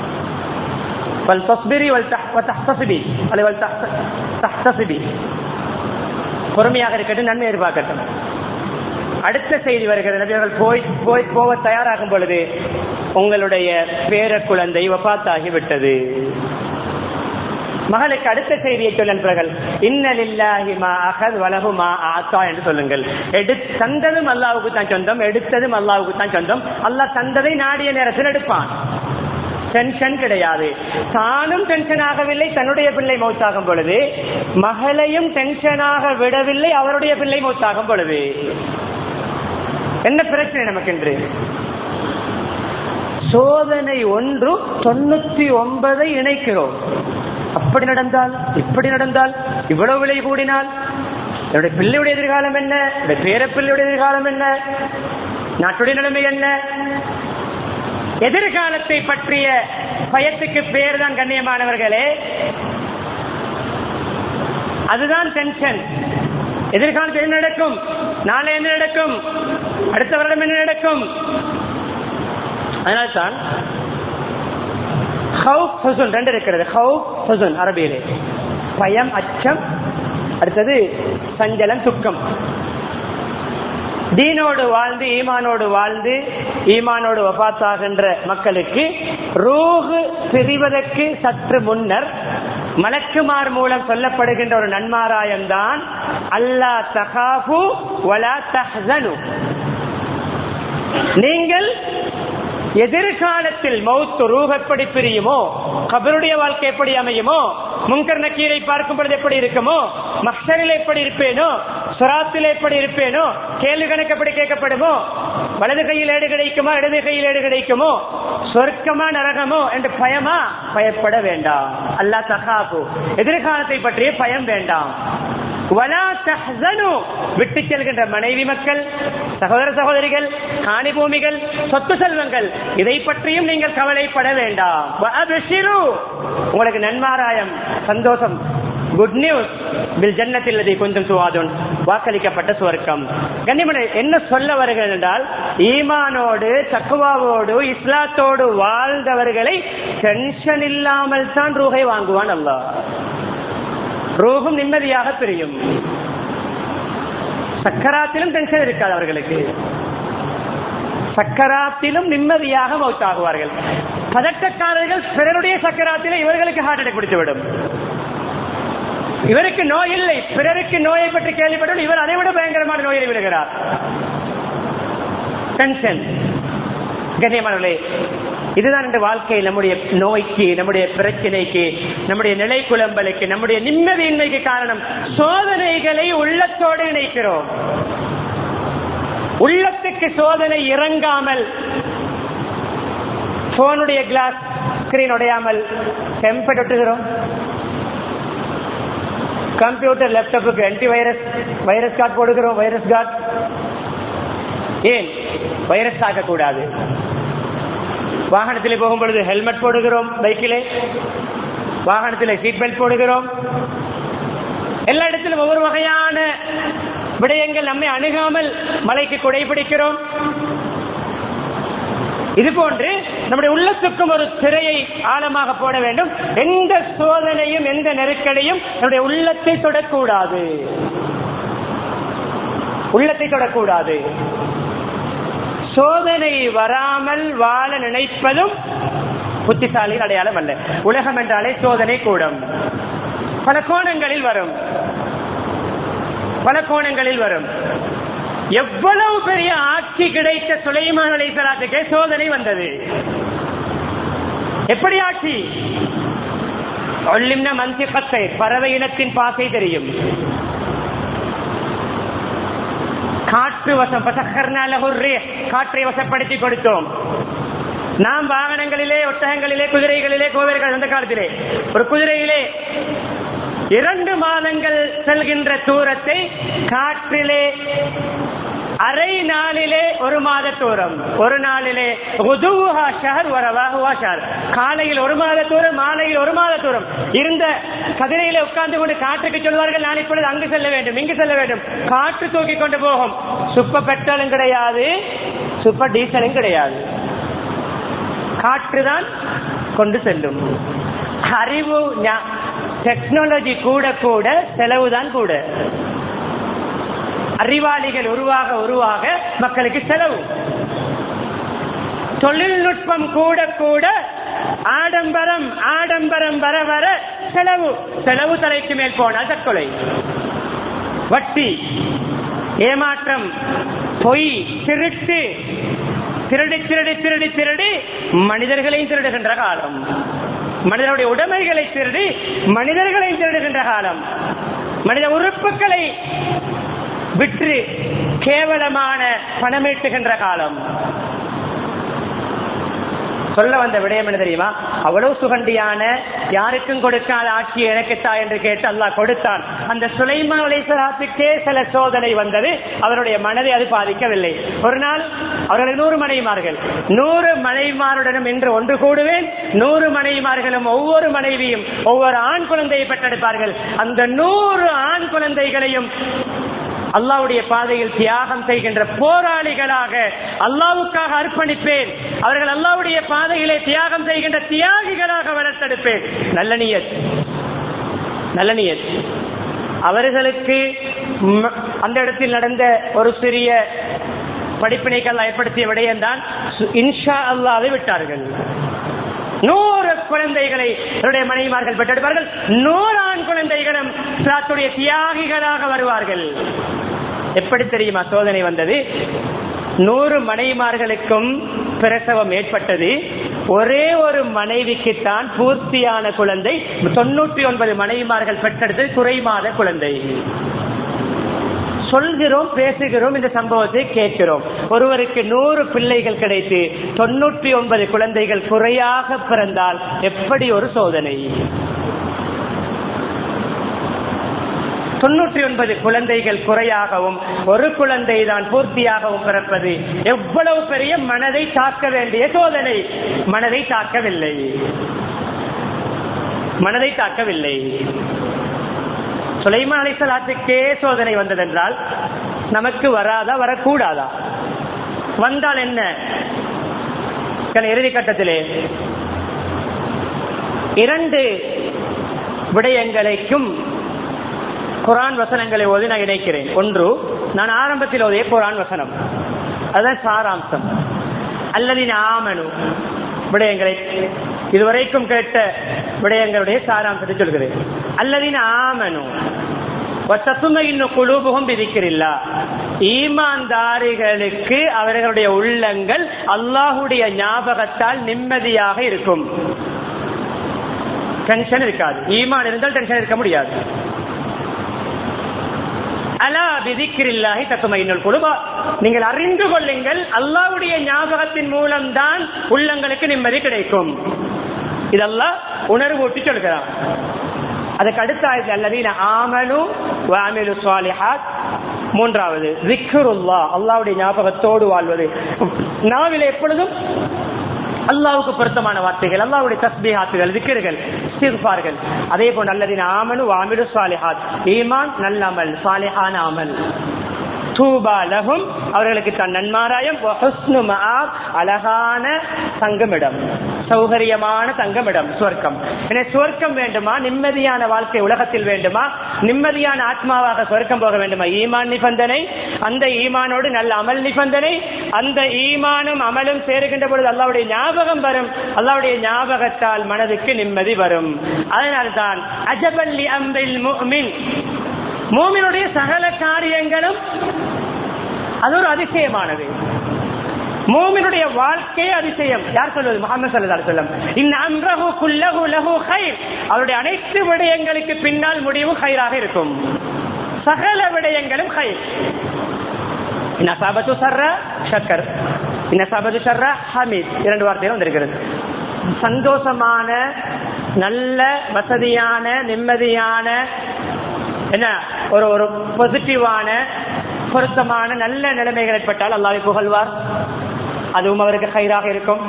பொறுமையாக இருக்கட்டும், நன்மை எதிர்பார்க்கட்டும். அடுத்த செய்தி வருகிறது. நபியர்கள் போக தயாராகும் பொழுது உங்களுடைய பேர குழந்தை வஃபாத்தாகி விட்டது. மகளுக்கு அடுத்த செய்தியை சொல்லுங்கள். இன்னலில்லாஹி மா அகத் வலஹு மா ஆத்தா என்று சொல்லுங்கள். தந்ததும் அல்லாஹ்வுக்கு தான் சொந்தம், எடுத்ததும் அல்லாஹ்வுக்கு தான் சொந்தம். அல்லாஹ் தந்ததை நாடிய நேரத்தில் எடுப்பான். டென்ஷன் கிடையாது. தானும் டென்ஷன் ஆகவில்லை, தன்னுடைய பிள்ளை மௌத்தாகும் பொழுது மகளையும் டென்ஷனாக விடவில்லை, அவருடைய பிள்ளை மௌத்தாகும் பொழுது. என்ன பிரச்சனை நமக்கு என்று? சோதனை ஒன்று 99 இணைக்கிறோம். அப்படி நடந்தால், இப்படி நடந்தால், இவ்வளவு விலை கூடினால், என்னுடைய பிள்ளையுடைய எதிர்காலம் என்ன, என்னுடைய பேர பிள்ளையுடைய எதிர்காலம் என்ன, நாட்டுடைய நிலைமை என்ன? எதிர்காலத்தை பற்றிய பயத்துக்கு பேர் தான் கண்ணியமானவர்களே, அதுதான் டென்ஷன். எதிர்காலத்தில் என்ன நடக்கும், நாளை என்ன நடக்கும், அடுத்த வருடம் என்ன நடக்கும்? அதனால்தான் ஹவுப் ஹுசுன் ரெண்டு இருக்கிறது. ஹவுப் ஹுசுன் அரபியிலே பயம், அச்சம், அடுத்தது சஞ்சலம், துக்கம். தீனோடு வாழ்ந்து ஈமானோடு வாழ்ந்து ஈமானோடு வஃபாத்தாகின்ற மக்களுக்கு ரூஹ் பிரிவதற்கு சற்று முன்னர் மலக்குமார் மூலம் சொல்லப்படுகின்ற ஒரு நன்மாராயம் தான் அல்லா தகாஃபு வலா தஹ்ஸனு. நீங்கள் எதிர்காலத்தில் மௌத் ரூஹ் எப்படி பிரியுமோ, கபருடைய வாழ்க்கை எப்படி அமையுமோ, முன்கர் நக்கீரை பார்க்கும் பொழுது எப்படி இருக்குமோ, மஹ்ஷரில் எப்படி இருப்பேனோ, சுராத்தில் எப்படி இருப்பேனோ, கேள்வி கணக்கு எப்படி கேட்கப்படுமோ, வலது கையில் ஏடு கிடைக்குமா இடது கையில் ஏடு கிடைக்குமோ, சொர்க்கமா நரகமோ என்று பயப்பட வேண்டாம். அல்லாஹ் தகாபு, எதிர்காலத்தை பற்றிய பயம் வேண்டாம். வலா தஹ்ஸனு, விட்டு செல்கின்ற மனைவி மக்கள், சகோதர சகோதரிகள், காணி பூமிகள், சொத்து செல்வங்கள், இதை பற்றியும் நீங்கள் கவலைப்பட வேண்டாம். வஅப்ஷிரு, உங்களுக்கு நன்மாராயம், சந்தோஷம், குட் நியூஸ், பில் ஜன்னத்தில் லதி குன்தும் துஆதுன், வாக்களிக்கப்பட்ட சுவர்க்கம். கண்ணியமான என்ன சொல்ல வருகிறது என்றால், ஈமானோடு தக்வாவோடு இஸ்லாத்தோடு வாழ்ந்தவர்களை டென்ஷன் இல்லாமல் தான் ரூஹை வாங்குவான் அல்லாஹ். ரூஹும் நிம்மதியாக பிரியும். சக்கராத்திலும் டென்ஷன் இருக்காது அவர்களுக்கு. சக்கராத்திலும் நிம்மதியாக மௌத்தாகுவார்கள். பதட்டக்காரர்கள் பிறருடைய சக்கராத்திலே இவர்களுக்கு ஹார்ட் அட்டாக் பிடித்துவிடும். இவருக்கு நோய் இல்லை, பிறருக்கு நோயை பற்றி கேள்விப்படும், இவர் அதை விட பயங்கரமான நோயை விடுகிறார். டென்ஷன். கண்ணியமானவர்களே, இதுதான் இந்த வாழ்க்கையில் நம்முடைய நோய்க்கு, நம்முடைய பிரச்சனைக்கு, நம்முடைய நிலை குழம்பலுக்கு, நம்முடைய நிம்மதியின்மைக்கு காரணம். சோதனைகளை உள்ளத்தோடு இணைக்கிறோம். உள்ளத்துக்கு சோதனை இறங்காமல், போனுடைய கிளாஸ் ஸ்கிரீன் உடையாமல் டெம்பர் ஒட்டுகிறோம். கம்ப்யூட்டர் லேப்டாப்புக்கு ஆன்டி வைரஸ் கார்டு போடுகிறோம். வைரஸ் கார்டு ஏன்? வைரஸ் ஆகக்கூடாது. வாகனத்திலே போகும் பொழுது ஹெல்மெட் போடுகிறோம். பைக்கிலே வாகனத்திலே சீட் பெல்ட் போடுகிறோம். எல்லா இடத்திலும் ஒவ்வொரு வகையான விடயங்கள் நம்மை அணுகாமல் மலைக்கு குடை பிடிக்கிறோம். இது போன்று நம்முடைய உள்ளத்துக்கும் ஒரு திரையை ஆழமாக போட வேண்டும். எந்த சோதனையும் எந்த நெருக்கடியும் நம்முடைய உள்ளத்தை தொடக்கூடாது. உள்ளத்தை தொடக்கூடாது. சோதனை வராமல் வாழ நினைப்பதும் புத்திசாலியின் அடையாளம் அல்ல. உலகம் என்றாலே சோதனை கூடம். பல கோணங்களில் வரும், பல கோணங்களில் வரும். எவ்வளவு பெரிய ஆட்சி கிடைத்த சுலைமான் அலைஹிஸ்ஸலாத்துக்கே சோதனை வந்தது. எப்படி ஆட்சி? பறவை இனத்தின் பாசை தெரியும். காற்று வசம், காற்றை வசப்படுத்தி கொடுத்தோம். நாம் வாகனங்களிலே, ஒட்டகங்களிலே, குதிரைகளிலே, கோவேர்கள் அந்த காலத்திலே ஒரு குதிரையிலே 2 மாதங்கள் செல்கின்ற தூரத்தை காற்றிலே அரை நாளிலே 1 மாத தூரம், ஒரு நாளிலே காலையில் 1 மாத தூரம், மாலையில் 1 மாத தூரம் இருந்த கதிரையிலே உட்கார்ந்து கொண்டு காற்றுக்கு சொல்வார்கள், நான் இப்பொழுது அங்கு செல்ல வேண்டும், இங்கு செல்ல வேண்டும். காற்று தூக்கி கொண்டு போகும். சூப்பர் பெட்ரோலும் கிடையாது, சூப்பர் டீசலும் கிடையாது, காற்றுதான் கொண்டு செல்லும். அறிவு டெக்னாலஜி கூட கூட செலவுதான் கூட. அறிவாளிகள் உருவாக உருவாக மக்களுக்கு செலவு. தொழில்நுட்பம் கூட கூட ஆடம்பரம் ஆடம்பரம் வர வர செலவு. செலவு தலைக்கு மேல் போனால் தற்கொலை, வட்டி, ஏமாற்றம், பொய், திருட்டு, திருடி திருடி திருடி திருடி மனிதர்களையும் திருடுகின்ற காலம். மனிதனுடைய உடைமைகளை திருடி மனிதர்களையும் திருடுகின்ற காலம். மனித உறுப்புகளை விற்று கேவலமான பணமீட்டுகின்ற காலம். சொல்ல வந்த விடயம் என்ன தெரியுமா? அவ்வளவு சுகண்டியான, யாருக்கும் கொடுக்காத ஆட்சி எனக்குத்தா என்று கேட்டு அல்லாஹ் கொடுத்தான். அந்த சுலைமான் அலைஹிஸ்ஸலாத்துக்கே சில சோதனை வந்தது. அவருடைய மனதை அது பாதிக்கவில்லை. ஒரு நாள் அவர்கள் 100 மனைவிமார்கள், 100 மனைவிமாருடனும் இன்று ஒன்று கூடுவேன். 100 மனைவிமார்களும் ஒவ்வொரு மனைவியும் ஒவ்வொரு ஆண் குழந்தையை பெற்றெடுப்பார்கள். அந்த 100 ஆண் குழந்தைகளையும் அல்லாஹ்வுடைய பாதையில் தியாகம் செய்கின்ற போராளிகளாக அல்லாஹ்வுக்காக அர்ப்பணிப்பேன். அவர்கள் அல்லாஹ்வுடைய பாதையிலே தியாகம் செய்கின்ற தியாகிகளாக வளர்த்தெடுப்பேன். நல்ல நியத், நல்ல நியத். அவர்களுக்கு அந்த இடத்தில் நடந்த ஒரு சிறிய படிப்பினைக்கு அல்லாஹ் ஏற்படுத்திய விடயம்தான் இன்ஷா அல்லாஹ்வை விட்டார்கள். 100 குழந்தைகளை அவருடைய மனைவிமார்கள் பெற்றெடுப்பார்கள். 100 ஆண் குழந்தைகளும் இஸ்லாத்துடைய தியாகிகளாக வருவார்கள். எப்படி தெரியுமா சோதனை வந்தது? 100 மனைவிமார்களுக்கும் பிரசவம் ஏற்பட்டது. ஒரே ஒரு மனைவிக்குத்தான் பூர்த்தியான குழந்தை. 99 மனைவிமார்கள் பெற்றெடுத்து குறைமாத குழந்தை. சொல்கிறோம், பேசுகிறோம், இந்த சம்பவத்தை கேட்கிறோம். ஒருவருக்கு 100 பிள்ளைகள் கிடைத்து 99 குழந்தைகள் குறையாக பிறந்தால் எப்படி ஒரு சோதனை! 99 குழந்தைகள் குறையாகவும் ஒரு குழந்தை தான் பூர்த்தியாகவும் பிறப்பது எவ்வளவு பெரிய மனதை தாக்க வேண்டிய சோதனை! மனதை தாக்கவில்லை, மனதை தாக்கவில்லை. சுலைமான் அலைஹிஸ்ஸலாத்துக்கே சோதனை வந்ததென்றால் நமக்கு வராதா, வரக்கூடாதா? வந்தால் என்ன? இறுதி கட்டத்திலே 2 விடயங்களுக்கும் குர்ஆன் வசனங்களை ஓதி நான் இணைக்கிறேன். ஒன்று, நான் ஆரம்பத்தில் ஓதிய குர்ஆன் வசனம், அதுதான் சாராம்சம். அல்லதீன ஆமனு விடயங்களை, இதுவரைக்கும் கேட்ட விடயங்களுடைய சாராம்சத்தை சொல்கிறேன். அல்லதீன ஆமனு வத்தத்மஇன்னு குலூபுஹும் பிதிக்ரில்லாஹ், ஈமான்தாரிகளுக்கு அவர்களுடைய உள்ளங்கள் அல்லாஹ்வுடைய ஞாபகத்தால் நிம்மதியாக இருக்கும். டென்ஷன் இருக்காது. ஈமான் இருந்தால் டென்ஷன் இருக்க முடியாது. அலா பிதிக்ரில்லாஹி தத்மஇன்னுல் குலூப், நீங்கள் அறிந்து கொள்ளுங்கள், அல்லாஹ்வுடைய ஞாபகத்தின் மூலம்தான் உள்ளங்களுக்கு நிம்மதி கிடைக்கும். இதெல்லாம் உணர்வூட்டி சொல்கிறான். அதுக்கு அடுத்த ஆயத்தில் அல்லதீன ஆமனு வ அமிலு ஸாலிஹாத், மூன்றாவது ஸிக்ருல்லாஹ், அல்லாஹ்வுடைய ஞாபகத்தோடு வாழ்வது. நாவிலே எப்பொழுதும் அல்லாஹ்வுக்கு பொருத்தமான வார்த்தைகள், அல்லாஹ்வுடைய தஸ்பீஹாத்துகள், திக்ர்கள், இஸ்திக்ஃபார்கள். அதே போன்று அல்லதீன ஆமனு வ அமிலு ஸாலிஹாத், ஈமான் நல்லமல், சாலிஹான அமல். தூபா லஹும், அவர்களுக்கு தன் நன்மாராயம். வ ஹுஸ்னு மஆப், அழகான தங்குமிடம், சௌகரியமான தங்குமிடம், சுவர்க்கம். எனவே சுவர்க்கம் வேண்டுமா, நிம்மதியான வாழ்க்கை உலகத்தில் வேண்டுமா, நிம்மதியான ஆத்மாவாக சுவர்க்கம் போக வேண்டுமா? ஈமான் நிபந்தனை, அந்த ஈமானோடு நல்ல அமல் நிபந்தனை. அந்த ஈமானும் அமலும் சேருகின்ற பொழுது அல்லாஹ்வுடைய ஞாபகம் வரும். அல்லாஹ்வுடைய ஞாபகத்தால் மனதுக்கு நிம்மதி வரும். அதனால்தான் அஜபல் லி அம்ரில் முஃமின், மூமினுடைய சகல காரியங்களும் அது ஒரு அதிசயமானது. மூமினுடைய வாழ்க்கை அதிசயம். யார் சொல்வது? முஹம்மது ஸல்லல்லாஹு அலைஹி வஸல்லம். இன் அம்ரஹு குல்லஹு லஹு கைர், அவருடைய அனைத்து விடயங்களுக்கு பின்னால் முடிவு கைராக இருக்கும். சகல விடயங்களும் கைர். இன் அஸாபத்து ஸர்ரா ஷக்கர், இன் அஸாபத்து ஸர்ரா ஹமீத், 2 வார்த்தைகள் வந்திருக்கிறது. சந்தோஷமான, நல்ல, வசதியான, நிம்மதியான, என்ன ஒரு பாசிட்டிவான, பொருத்தமான நல்ல நிலைமைகள் ஏற்பட்டால் அல்லாஹ்வை புகழ்வார். அதுவும் அவருக்கு கைராக இருக்கும்.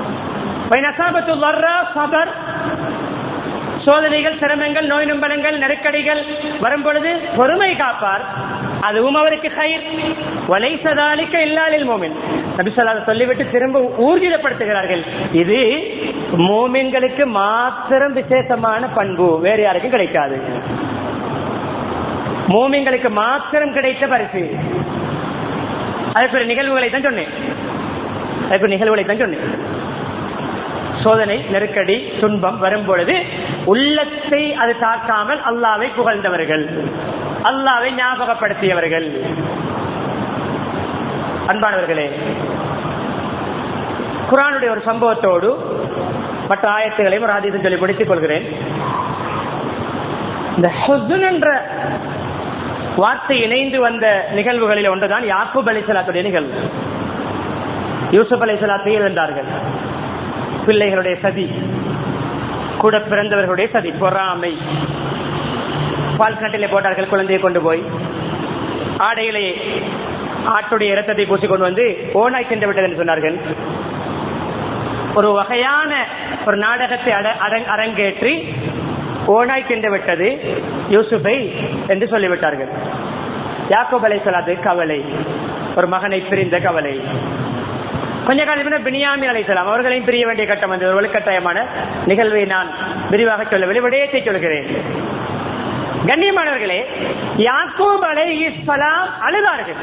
சோதனைகள், சிரமங்கள், நோய் நம்பலங்கள், நெருக்கடிகள் வரும் பொழுது பொறுமை காப்பார். அதுவும் அவருக்கு கைர். வலைசதாலிக்க இல்லாலில் மோமின், நபி ஸல்லல்லாஹு அலைஹி வஸல்லம் சொல்லிவிட்டு திரும்ப ஊர்ஜிதப்படுத்துகிறார்கள். இது மோமின்களுக்கு மாத்திரம் விசேஷமான பண்பு, வேறு யாருக்கும் கிடைக்காது. மூமின்களுக்கு மாத்திரம் கிடைத்த பரிசு. அதுக்கு நிகழ்வுகளை தான் சொன்னேன். சோதனை, நெருக்கடி, துன்பம் வரும் பொழுது உள்ளத்தை அது தாக்காமல் அல்லாஹ்வை புகழ்ந்தவர்கள், அல்லாஹ்வை ஞாபகப்படுத்தியவர்கள். அன்பானவர்களே, குர்ஆனுடைய ஒரு சம்பவத்தோடு மற்ற ஆயத்துகளையும் ஒரு ஹதீஸையும் சொல்லி முடித்துக் கொள்கிறேன். இந்த ஹுஸ்ன் என்ற வார்த்தை இணைந்து வந்த நிகழ்வுகளில் ஒன்றுதான் யாக்கூப் அலைஹிஸ்ஸலாத்துடைய நிகழ்வு. யூசுப் அலைஹிஸ்ஸலாத்தை இழந்தார்கள். பிள்ளைகளுடைய சதி, கூட பிறந்தவர்களுடைய சதி, பொறாமை. பால் கட்டிலே போட்டார்கள் குழந்தையை கொண்டு போய். ஆடையிலே ஆட்டுடைய இரத்தத்தை பூசிக்கொண்டு வந்து ஓனாய் சென்று விட்டது என்று சொன்னார்கள். ஒரு வகையான ஒரு நாடகத்தை அரங்கேற்றி ஓனாய் சென்று விட்டது யூசுஃபை என்று சொல்லிவிட்டார்கள். யாக்கூப் அலைஹிஸ்ஸலாத்து கவலை, ஒரு மகனை பிரிந்த கவலை. கொஞ்ச காலத்தில் பினியாமின் அலைஹிஸ்ஸலாம் அவர்களையும் பிரிய வேண்டிய கட்டம் வந்தது. ஒரு வலுக்கட்டாயமான நிகழ்வை நான் விரிவாக சொல்லவில்லை, விடயத்தை சொல்கிறேன். கண்ணியமானவர்களே, யாக்கூப் அலைஹிஸ்ஸலாம் அழுதார்கள்.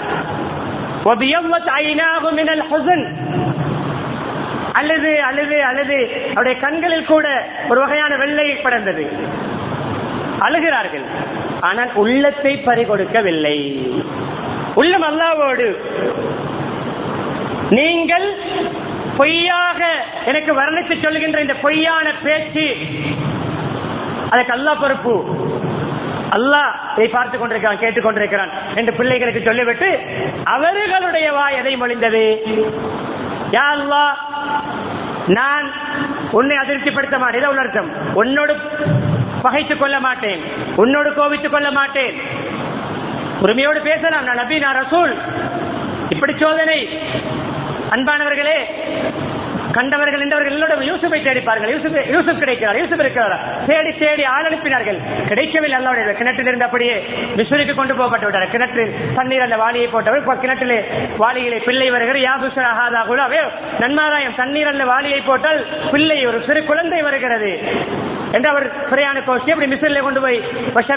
அழுது அழுது அழுது அவருடைய கண்களில் கூட ஒரு வகையான வெள்ளை படர்ந்தது. அழுகிறார்கள். ஆனால் உள்ளத்தை பறிகொடுக்கவில்லை. உள்ளம் அல்லாஹ்வோடு. நீங்கள் பொய்யாக எனக்கு வர்ணித்து சொல்கின்ற இந்த பொய்யான பேச்சு, அதுக்கு அல்லாஹ் பொறுப்பு. அல்லாஹ் இதை பார்த்துக் கொண்டிருக்கிறான், கேட்டுக் கொண்டிருக்கிறான் என்று பிள்ளைகளுக்கு சொல்லிவிட்டு அவர்களுடைய வாய் எதை மொழிந்தது? யா அல்லாஹ், நான் உன்னை அதிருப்திப்படுத்த மாட்டேன். இதை உணர்த்தம். உன்னோடு பகைத்துக் கொள்ள மாட்டேன், உன்னோடு கோபித்துக் கொள்ள மாட்டேன். உரிமையோடு பேசலாம், நான் நபி, நான் ரசூல். இப்படி சோதனை. அன்பானவர்களே, கண்டவர்கள் என்றவர்கள் எல்லோரும் யூசுஃபை தேடிப்பார்கள். யூசுப் கிடைக்கிறார், யூசுப் இருக்கிறார். தேடி தேடி ஆள் அனுப்பினார்கள், கிடைக்கவில்லை. அல்லாஹ்வுடைய கிணற்றில் இருந்து அப்படியே மிஸ்ருக்கு கொண்டு போகப்பட்டு விட்டார். கிணற்றில் தண்ணீர் அந்த வாளியை போட்டவர், கிணற்றிலே வாளியிலே பிள்ளை வருகிறது. யாபுஷாவே நன்மாராயம், தண்ணீர் அந்த வாளியை போட்டால் பிள்ளை, ஒரு சிறு குழந்தை வருகிறது என்று அவர் பிரயாண கோஷ்டி அப்படி மிஸ்ரிலே கொண்டு போய்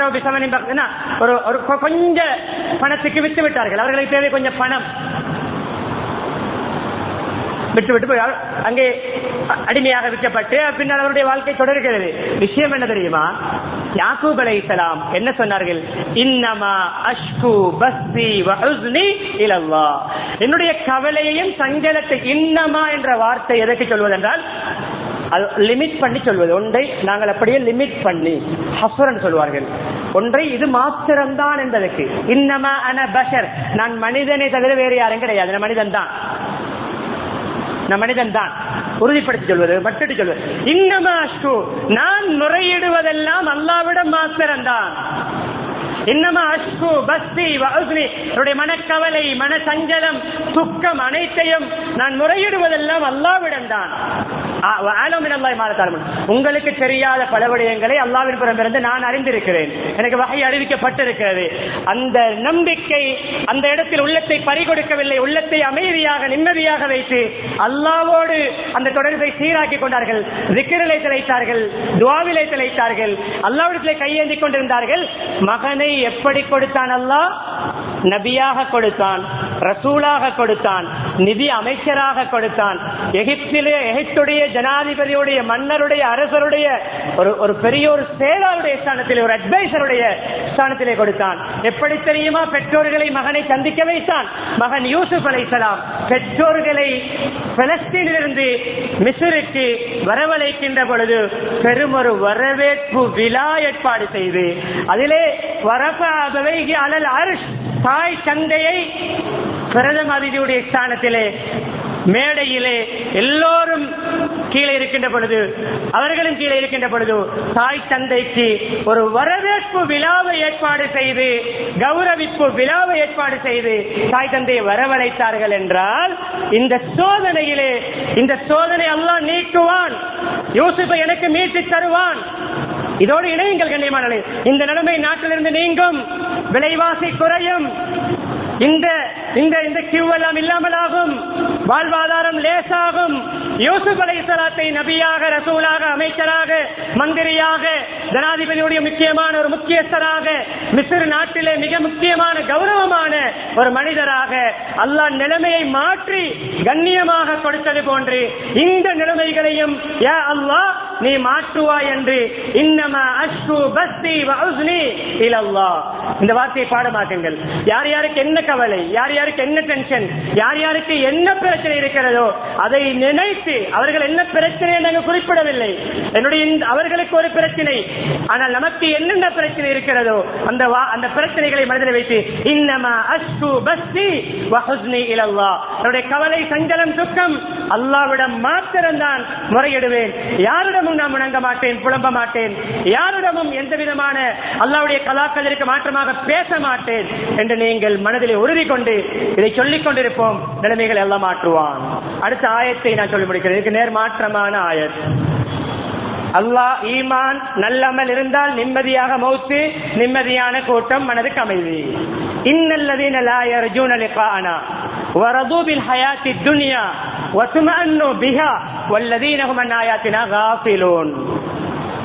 ஒரு கொஞ்ச பணத்துக்கு விட்டு விட்டார்கள். அவர்களுக்கு தேவை கொஞ்சம் பணம். விட்டு போய் அங்கே அடிமையாக விற்கப்பட்டு பின்னர் அவருடைய வாழ்க்கை தொடர்கிறது. விஷயம் என்ன தெரியுமா? யாக்கூப் அலைஹிஸ்ஸலாம் என்ன சொன்னார்கள்? இன்னமா அஷ்கு பஸ்தி வ உஸ்னி இலல்லாஹ். என்னுடைய கவலையையும் சஞ்சலத்தை, இன்னமா என்ற வார்த்தை எதற்கு சொல்வதென்றால் லிமிட் பண்ணி சொல்வது. ஒன்றை நாங்கள் அப்படியே லிமிட் பண்ணி ஹஸ்ரன் சொல்வார்கள். ஒன்றை இது மாத்திரம்தான் என்பதற்கு. இன்னமா அன பஷர், நான் மனிதனை தவிர வேறு யாரும் கிடையாது, நான் மனிதன் தான், நான் மனிதன் தான் உறுதிப்படுத்தி சொல்வது, மட்டு சொல்வது. இன்னமா அஷ்கு, நான் முறையிடுவதெல்லாம் அல்லாஹ்விடம் மாத்திரம்தான். இன்னமா அஷ்கு பஸ்தி வ உஸ்னி, என்னுடைய மனக்கவலை, மன சஞ்சலம், துக்கம் அனைத்தையும் நான் முறையிடுவதெல்லாம் அல்லாஹ்விடம் தான். உங்களுக்கு தெரியாத பல விடயங்களை அல்லாஹ்வின் புறமிருந்து நான் அறிந்திருக்கிறேன், எனக்கு வகை அறிவிக்கப்பட்டிருக்கிறது. அந்த நம்பிக்கை அந்த இடத்தில் உள்ளத்தை பறிகொடுக்கவில்லை. உள்ளத்தை அமைதியாக நிம்மதியாக வைத்து அல்லாஹ்வோடு அந்த தொடர்பை சீராக்கி கொண்டார்கள். திக்ரிலே திளைத்தார்கள், துஆவிலே திளைத்தார்கள், அல்லாஹ்விடத்திலே கையேந்தி கொண்டிருந்தார்கள். மகனை எப்படி கொடுத்தான் அல்லாஹ்? நபியாக கொடுத்தான், ரசூலாக கொடுத்தான், நிதி அமைச்சராக கொடுத்தான். எகிப்துடைய ஜனாதிபதியுடைய, மன்னருடைய, அரசருடைய ஒரு பெரிய ஒரு செயலாளருடைய ஸ்தானத்திலே, ஒரு அட்வைசருடைய ஸ்தானத்திலே கொடுத்தான். எப்படி தெரியுமா? பெற்றோர்களை மகனை சந்திக்க வைத்தான். மகன் யூசுப் அலைஹிஸ்ஸலாம் பெற்றோர்களை பலஸ்தீனிலிருந்து மிஸ்ருக்கு வரவழைக்கின்ற பொழுது பெரும் ஒரு வரவேற்பு விழா ஏற்பாடு செய்து அதிலே தாய் தந்தையை பிரதம அதிதியுடைய ஸ்தானத்திலே மேடையிலே எல்லோரும் கீழே இருக்கின்ற பொழுது, அவர்களும் கீழே இருக்கின்ற பொழுது தாய் தந்தைக்கு ஒரு வரவேற்பு விழாவை ஏற்பாடு செய்து, கௌரவிப்பு விழாவை ஏற்பாடு செய்து தாய் தந்தையை வரவழைத்தார்கள் என்றால் இந்த சோதனையிலே, இந்த சோதனை அல்லாஹ் நீக்குவான், யூசுஃபை எனக்கு மீட்டு தருவான். இதோடு இணையுங்கள் கண்ணியமானவர்களே. இந்த நிலைமை நாட்டிலிருந்து நீங்கும், விலைவாசி குறையும், இந்த கியூவெல்லாம் இல்லாமலாகும், வாழ்வாதாரம் லேசாகும். யூசுப் அலைஹிஸ்ஸலாத்தை நபியாக, ரசூலாக, அமைச்சராக, மந்திரியாக, ஜனாதிபதியுடைய முக்கியமான ஒரு முக்கியஸ்தராக, மிஸ்ர் நாட்டிலே மிக முக்கியமான கௌரவமான ஒரு மனிதராக அல்லாஹ் நிலைமையை மாற்றி கண்ணியமாக கொடுத்தது போன்று இந்த நிலைமைகளையும் யா அல்லாஹ் நீ மாற்றுவாய் என்று இன்னமா அஷ்கு பஸ்தி வ உஸ்னி இலல்லாஹ். இந்த வார்த்தையை பாடமாக்குங்கள். யார் யாருக்கு என்ன கவலை, யார் யாருக்கு என்ன டென்ஷன், யார் யாருக்கு என்ன பிரச்சனை இருக்கிறதோ அதை நினைத்து, அவர்கள் என்ன பிரச்சனை நாங்கள் குறிப்பிடவில்லை, என்னுடைய அவர்களுக்கு ஒரு பிரச்சனை, ஆனால் நமக்கு என்னென்ன பிரச்சனை இருக்கிறதோ அந்த பிரச்சனைகளை மனதில் வைத்து இன்னமா அஷ்கு பஸ்தி வ உஸ்னி இலல்லாஹ், என்னுடைய கவலை, சஞ்சலம், துக்கம் அல்லாஹ்விடம் மாத்திரம்தான் முறையிடுவேன். யாரிடமும் நான் முணங்க மாட்டேன், புலம்ப மாட்டேன், யாரிடமும் எந்த விதமான அல்லாஹ்வுடைய கலாக்களிற்கு மாற்றமாக பேச மாட்டேன் என்று நீங்கள் மனதிலே உறுதி கொண்டு இதை சொல்லிக் கொண்டிருப்போம். நிலைமைகளை எல்லாம் மாற்றுவான். அடுத்த ஆயத்தை நான் சொல்லி முடிக்கிறேன். இதுக்கு நேர் மாற்றமான ஆயத். அல்லாஹ் ஈமான் நல்லமல் இருந்தால் நிம்மதியாக மௌத்து, நிம்மதியான கூட்டம், மனதுக்கு அமைதி. இன்னல்லதீன லா யர்ஜூன லிகாஅனா வரது பில் ஹயாத்தி துன்யா வதுமஅன்னு பிஹா வல்லதீன ஹும் அன் ஆயாத்தினா காஃபிலூன்.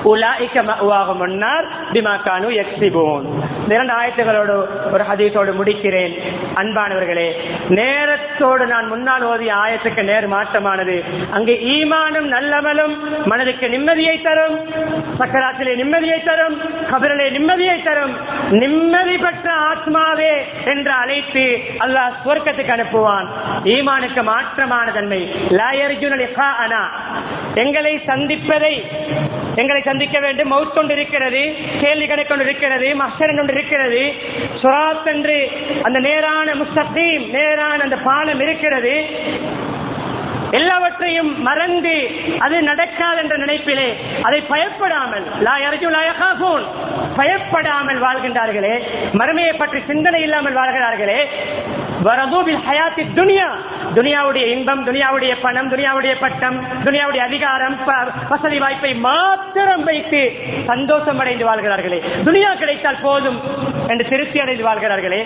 உலாயிக மஅவாஹும் அன்னார் பிமா கானூ யக்ஸிபூன். இரண்டு ஆயத்துகளோடு ஒரு ஹதீஸோடு முடிக்கிறேன். அன்பானவர்களே, நேரத்தோடு நான் முன்னால் ஓதிய ஆயத்துக்கு நேர் மாற்றமானது. அங்கே ஈமானும் நல்லமலும் மனதுக்கு நிம்மதியை தரும், சக்கராத்திலே நிம்மதியை தரும், கபரிலே நிம்மதியை தரும். நிம்மதி பெற்ற ஆத்மாவே என்று அழைத்து அல்லாஹ் சுவர்க்கத்துக்கு அனுப்புவான். ஈமானுக்கு மாற்றமான தன்மை லா யர்ஜூன லிகாஅனா, எங்களை சந்திப்பதை, எங்களை சந்திக்க வேண்டும், மவுத் கொண்டு இருக்கிறது, கேள்வி கணக்கு இருக்கிறது, மஹ்ஷர் கொண்டு இருக்கிறது, சுராத் என்று அந்த நேரான முஸ்தகீம் நேரான அந்த பாலம் இருக்கிறது. எல்லாவற்றையும் மறந்து அது நடக்காது என்ற நினைப்பிலே அதை பயப்படாமல் லா யர்ஜூ லா யகாஃபூன், பயப்படாமல் வாழ்கின்றார்களே, மறுமையை பற்றி சிந்தனை இல்லாமல் வாழ்கிறார்களே. வரது பில் ஹயாத்தி துனியா, துனியாவுடைய இன்பம், துனியாவுடைய பணம், துனியாவுடைய பட்டம், துனியாவுடைய அதிகாரம், வசதி வாய்ப்பை மாத்திரம் வைத்து சந்தோஷம் அடைந்து வாழ்கிறார்களே, துனியா கிடைத்தால் போதும் என்று திருப்தி அடைந்து வாழ்கிறார்களே.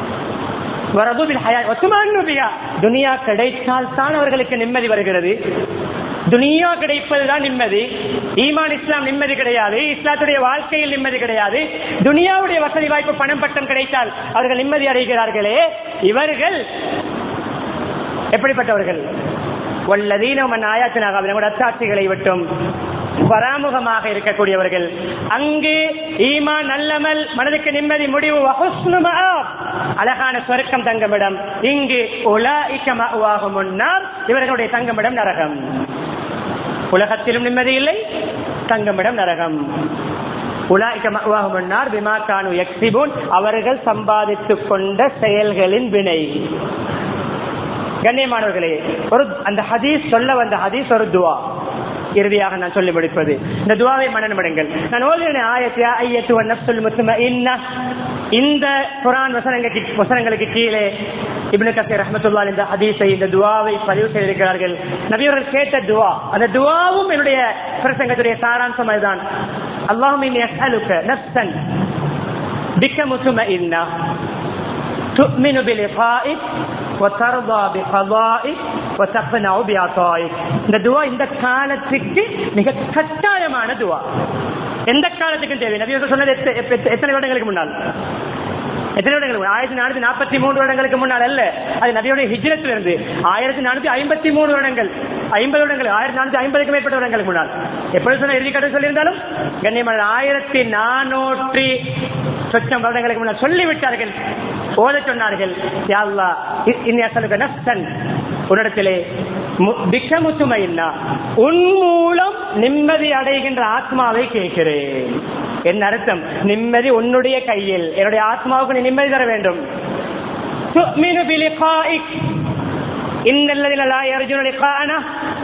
துனியா கிடைத்தால் தான் அவர்களுக்கு நிம்மதி வருகிறது. துனியா கிடைப்பதுதான் நிம்மதி. ஈமான் இஸ்லாம் நிம்மதி கிடையாது, இஸ்லாத்துடைய வாழ்க்கையில் நிம்மதி கிடையாது. துனியாவுடைய வசதி வாய்ப்பு பணம் பட்டம் கிடைத்தால் அவர்கள் நிம்மதி அடைகிறார்களே. இவர்கள் எப்படிப்பட்டவர்கள்? வல்லதீனம் ஆயாத்தினாக நம்முடைய அத்தாட்சிகளை விட்டும் பராமுகமாக இருக்கக்கூடியவர்கள். அங்கு ஈமான் நல்லமல், மனதுக்கு நிம்மதி, முடிவு, அழகான சொர்க்கம் தங்கமிடம். இங்கு உலாயிக மஅவாஹும் அன்னார், இவர்களுடைய தங்கமிடம் நரகம். உலகத்திலும் நிம்மதி இல்லை, தங்கமிடம் நரகம். உலாயிக மஅவாஹும் அன்னார் பிமா கானூ யக்ஸிபூன், அவர்கள் சம்பாதித்துக் கொண்ட செயல்களின் வினை. கண்ணியமானவர்களே, ஒரு அந்த ஹதீஸ் சொல்ல வந்த ஹதீஸ் ஒரு துவா. இறுதியாக நான் சொல்லி முடிப்பது, இந்த துவாவை மனனமிடுங்கள். நான் ஓதின ஆயத்தியா ஐயத்து நஃப்ஸுல் முத்மஇன்னா, இந்த குர்ஆன் வசனங்களுக்கு கீழே இப்னு கஸீர் ரஹ்மத்துல்லாஹி இந்த ஹதீஸை, இந்த துவாவை பதிவு செய்திருக்கிறார்கள். நபி அவர்கள் கேட்ட துவா, அந்த துவாவும் என்னுடைய பிரசங்கத்துடைய சாராம்சம் அதுதான். அல்லாஹும்ம இன்னி அஸ்அலுக நஃப்ஸன் பிக முத்மஇன்னா து'மினு பிலிகாஇக் வதர்தா பிகதாஇக் வதக்னஉ பிஅதாஇக். இந்த துவா இந்த காலத்துக்கு மிக கட்டாயமான துவா. எந்த காலத்துக்கும் தேவை. நபி அவர்கள் சொன்னது எத்தனை வருடங்களுக்கு முன்னால்? எத்தனை வருடங்கள்? 1443 வருடங்களுக்கு முன்னால் அல்ல, அது நபியுடைய ஹிஜ்ரத்திலிருந்து 1453 வருடங்கள், 50 வருடங்கள், 1450க்கும் மேற்பட்ட வருடங்களுக்கு முன்னால். எப்படி சொன்ன இறுதி கட்டம் சொல்லியிருந்தாலும் கண்ணியமான 1400 சொச்சம் வருடங்களுக்கு முன்னால் சொல்லிவிட்டார்கள், ஓத சொன்னார்கள். யா அல்லாஹ் இன்னி அஸ்அலுக நஃப்ஸன், உன்னிடத்திலே பிக முத்மஇன்னா, உன் மூலம் நிம்மதி அடைகின்ற ஆத்மாவை கேட்கிறேன். என்ன அர்த்தம்? நிம்மதி உன்னுடைய கையில், என்னுடைய ஆத்மாவுக்கு நீ நிம்மதி தர வேண்டும். து'மினு பிலிகாஇக் இன்னல்லதீன லா யர்ஜூன லிகாஅனா,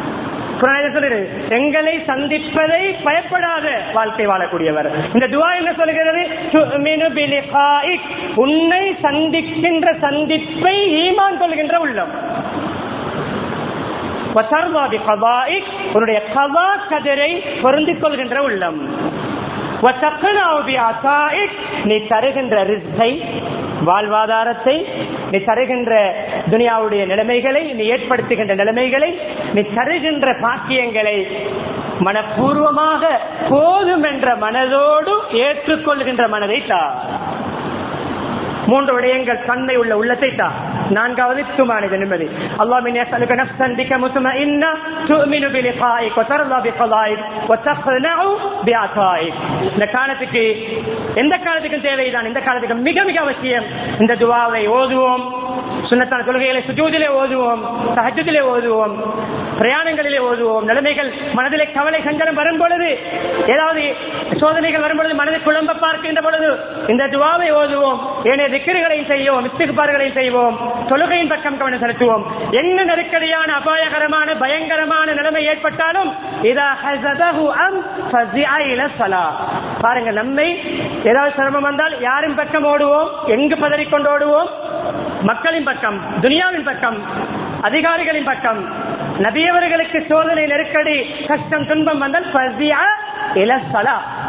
எங்களை சந்திப்பதை பயப்படாத வாழ்க்கை வாழக்கூடியவர். இந்த துஆ என்ன சொல்கிறது? து'மினு பிலிகாஇக், உன்னை சந்திக்கின்ற சந்திப்பை ஈமான் கொள்கின்ற உள்ளம். வதர்தா பிகதாஇக், உன்னுடைய கதா கதரை பொருந்திக் கொள்கின்ற உள்ளம். வதக்னஉ பிஅதாஇக், நீ தருகின்ற ரிஸ்கை, வாழ்வாதாரத்தை, நீ தருகின்ற துனியாவுடைய நிலைமைகளை, நீ ஏற்படுத்துகின்ற நிலைமைகளை, நீ தருகின்ற பாக்கியங்களை மனப்பூர்வமாக போதும் என்ற மனதோடு ஏற்றுக்கொள்கின்ற மனதை தா. 3 விடயங்கள் தன்மை உள்ள உள்ளத்தை தா. 4வது துமானித நிம்மதி. அல்லாஹ் மின் யஸ்அலுக நஃப்ஸன் பிக முத்மஇன்னா து'மினு பிலிகாஇக் வதர்தா பிகதாஇக் வதக்னஉ பிஅதாஇக். இந்த காலத்துக்கு எந்த காலத்துக்கும் தேவைதான், இந்த காலத்துக்கு மிக மிக அவசியம். இந்த துஆவை ஓதுவோம், சுன்னத்தான தொழுகைகளை சுஜூதிலே ஓதுவோம், தஹஜ்ஜுதிலே ஓதுவோம், பிரயாணங்களிலே ஓதுவோம். நிலைமைகள் மனதிலே கவலை சஞ்சலம் வரும் பொழுது, ஏதாவது சோதனைகள் வரும் பொழுது, மனதை குழம்ப பார்க்கின்ற பொழுது இந்த துஆவை ஓதுவோம். ஏனைய திக்ருகளையும் செய்வோம், இஸ்திக்பார்களையும் செய்வோம், தொழுகையின் பக்கம் கவனம் செலுத்துவோம். என்ன நெருக்கடியான அபாயகரமான பயங்கரமான நிலைமை ஏற்பட்டாலும் இதா ஹஸபஹு அம் ஃபஸிஅ இலா ஸலாத். பாருங்க, நம்மை ஏதாவது சிரமம் வந்தால் யாரின் பக்கம் ஓடுவோம்? எங்கு பதறிக்கொண்டு ஓடுவோம்? மக்களின் பக்கம், துனியாவின் பக்கம், அதிகாரிகளின் பக்கம். நபியவர்களுக்கு சோதனை, நெருக்கடி, கஷ்டம், துன்பம் வந்தால் ஃபஸிஅ இலா ஸலாத்,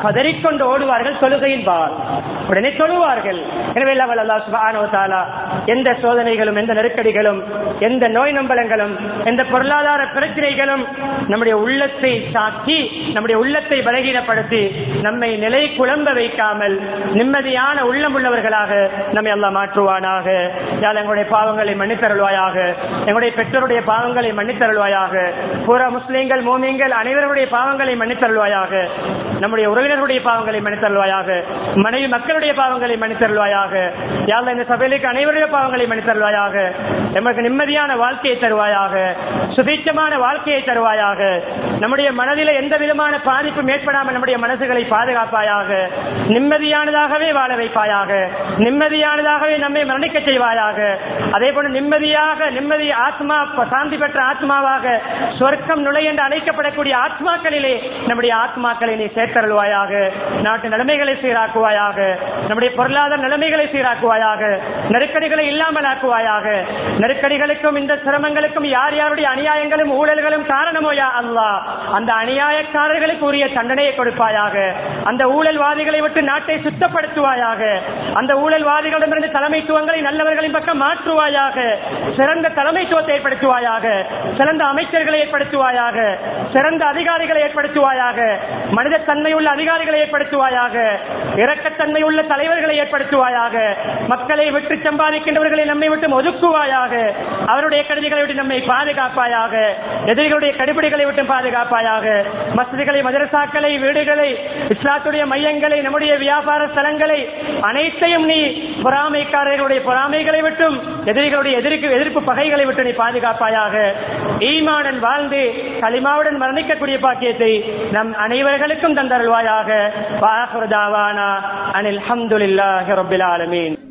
பதறிக்கொண்டு ஓடுவார்கள் தொழுகையின் பால், உடனே தொழுவார்கள். எனவே அல்லாஹ் சுப்ஹானஹு வ தஆலா எந்த சோதனைகளும், எந்த நெருக்கடிகளும், எந்த நோய் நம்பலங்களும், எந்த பொருளாதார பிரச்சனைகளும் நம்முடைய உள்ளத்தை சாக்கி, நம்முடைய உள்ளத்தை பலகீனப்படுத்தி, நம்மை நிலை குழம்ப வைக்காமல் நிம்மதியான உள்ளம் உள்ளவர்களாக நம்மை அல்லாஹ் மாற்றுவானாக. எங்களுடைய பாவங்களை மன்னித்தருள்வாயாக, எங்களுடைய பெற்றோருடைய பாவங்களை மன்னித்தருள்வாயாக, பூரா முஸ்லிம்கள் மோமின்கள் அனைவருடைய பாவங்களை மன்னித்தருள்வாயாக, நம்முடைய உறவினருடைய பாவங்களை மன்னித்தருள்வாயாக, மனைவி மக்களுடைய பாவங்களை மன்னித்தருள்வாயாக. யா அல்லாஹ் இந்த சபையிலுக்கு அனைவருடைய பாவங்களை மன்னித்தருள்வாயாக. நமக்கு நிம்மதியான வாழ்க்கையை தருவாயாக, சுபீட்சமான வாழ்க்கையை தருவாயாக. நம்முடைய மனதில் எந்த விதமான பாதிப்பும் ஏற்படாமல் நம்முடைய மனசுகளை பாதுகாப்பாயாக, நிம்மதியானதாகவே வாழ வைப்பாயாக, நிம்மதியானதாகவே நம்மை மரணிக்க செய்வாயாக. அதே போல நிம்மதி ஆத்மா சாந்தி பெற்ற ஆத்மாவாக சொர்க்கம் நுழை என்று அழைக்கப்படக்கூடிய ஆத்மாக்களிலே நம்முடைய ஆத்மாக்களை நீ சேர்த்தருள்வாயாக. நாட்டு நிலைமைகளை சீராக்குவாயாக, நம்முடைய பொருளாதார நிலைமைகளை சீராக்குவாயாக, நெருக்கடிகளை இல்லாமல் ஆக்குவாயாக. நெருக்கடிகளுக்கும் இந்த சிரமங்களுக்கும் யார் யாருடைய அநியாயங்களும் ஊழல்களும் காரணமோ யா அல்லாஹ், அந்த அநியாயக்காரர்களுக்கு உரிய தண்டனையை கொடுப்பாயாக. அந்த ஊழல்வாதிகளை விட்டு நாட்டை சுத்தப்படுத்துவாயாக. அந்த ஊழல்வாதிகளிடமிருந்து தலைமைத்துவங்களை நல்லவர்களின் பக்கம் மாற்றுவாயாக. சிறந்த தலைமைத்துவத்தை ஏற்படுத்துவாயாக, சிறந்த அமைச்சர்களை ஏற்படுத்துவாயாக, சிறந்த அதிகாரிகளை ஏற்படுத்துவாயாக, மனித தன்மையுள்ள அதிகாரிகளை ஏற்படுத்துவாயாக, இரக்கத்தன்மை உள்ள தலைவர்களை ஏற்படுத்துவாயாக. மக்களை விட்டு சம்பாதிக்கின்றவர்களை நம்மை விட்டு ஒதுக்குவாயாக. அவருடைய கருதிகளை விட்டு நம்மை பாதுகாப்பாயாக, எதிரிகளுடைய கடுபிடிகளை விட்டு பாதுகாப்பாயாக. மஸ்ஜிதுகளை, மதரசாக்களை, வீடுகளை, இஸ்லாத்துடைய மையங்களை, நம்முடைய வியாபார ஸ்தலங்களை அனைத்தையும் நீ பொறாமைக்காரர்களுடைய பொறாமைகளை விட்டும், எதிரிகளுடைய எதிர்ப்பு பகைகளை விட்டு நீ பாதுகாப்பாயாக. ஈமானுடன் வாழ்ந்து கலிமாவுடன் மரணிக்கக்கூடிய பாக்கியத்தை நம் அனைவர்களுக்கும் தந்தருள்வாயாக. வாஹிரு தாவானா அனில் ஹம்துலில்லாஹி ரப்பில் ஆலமீன்.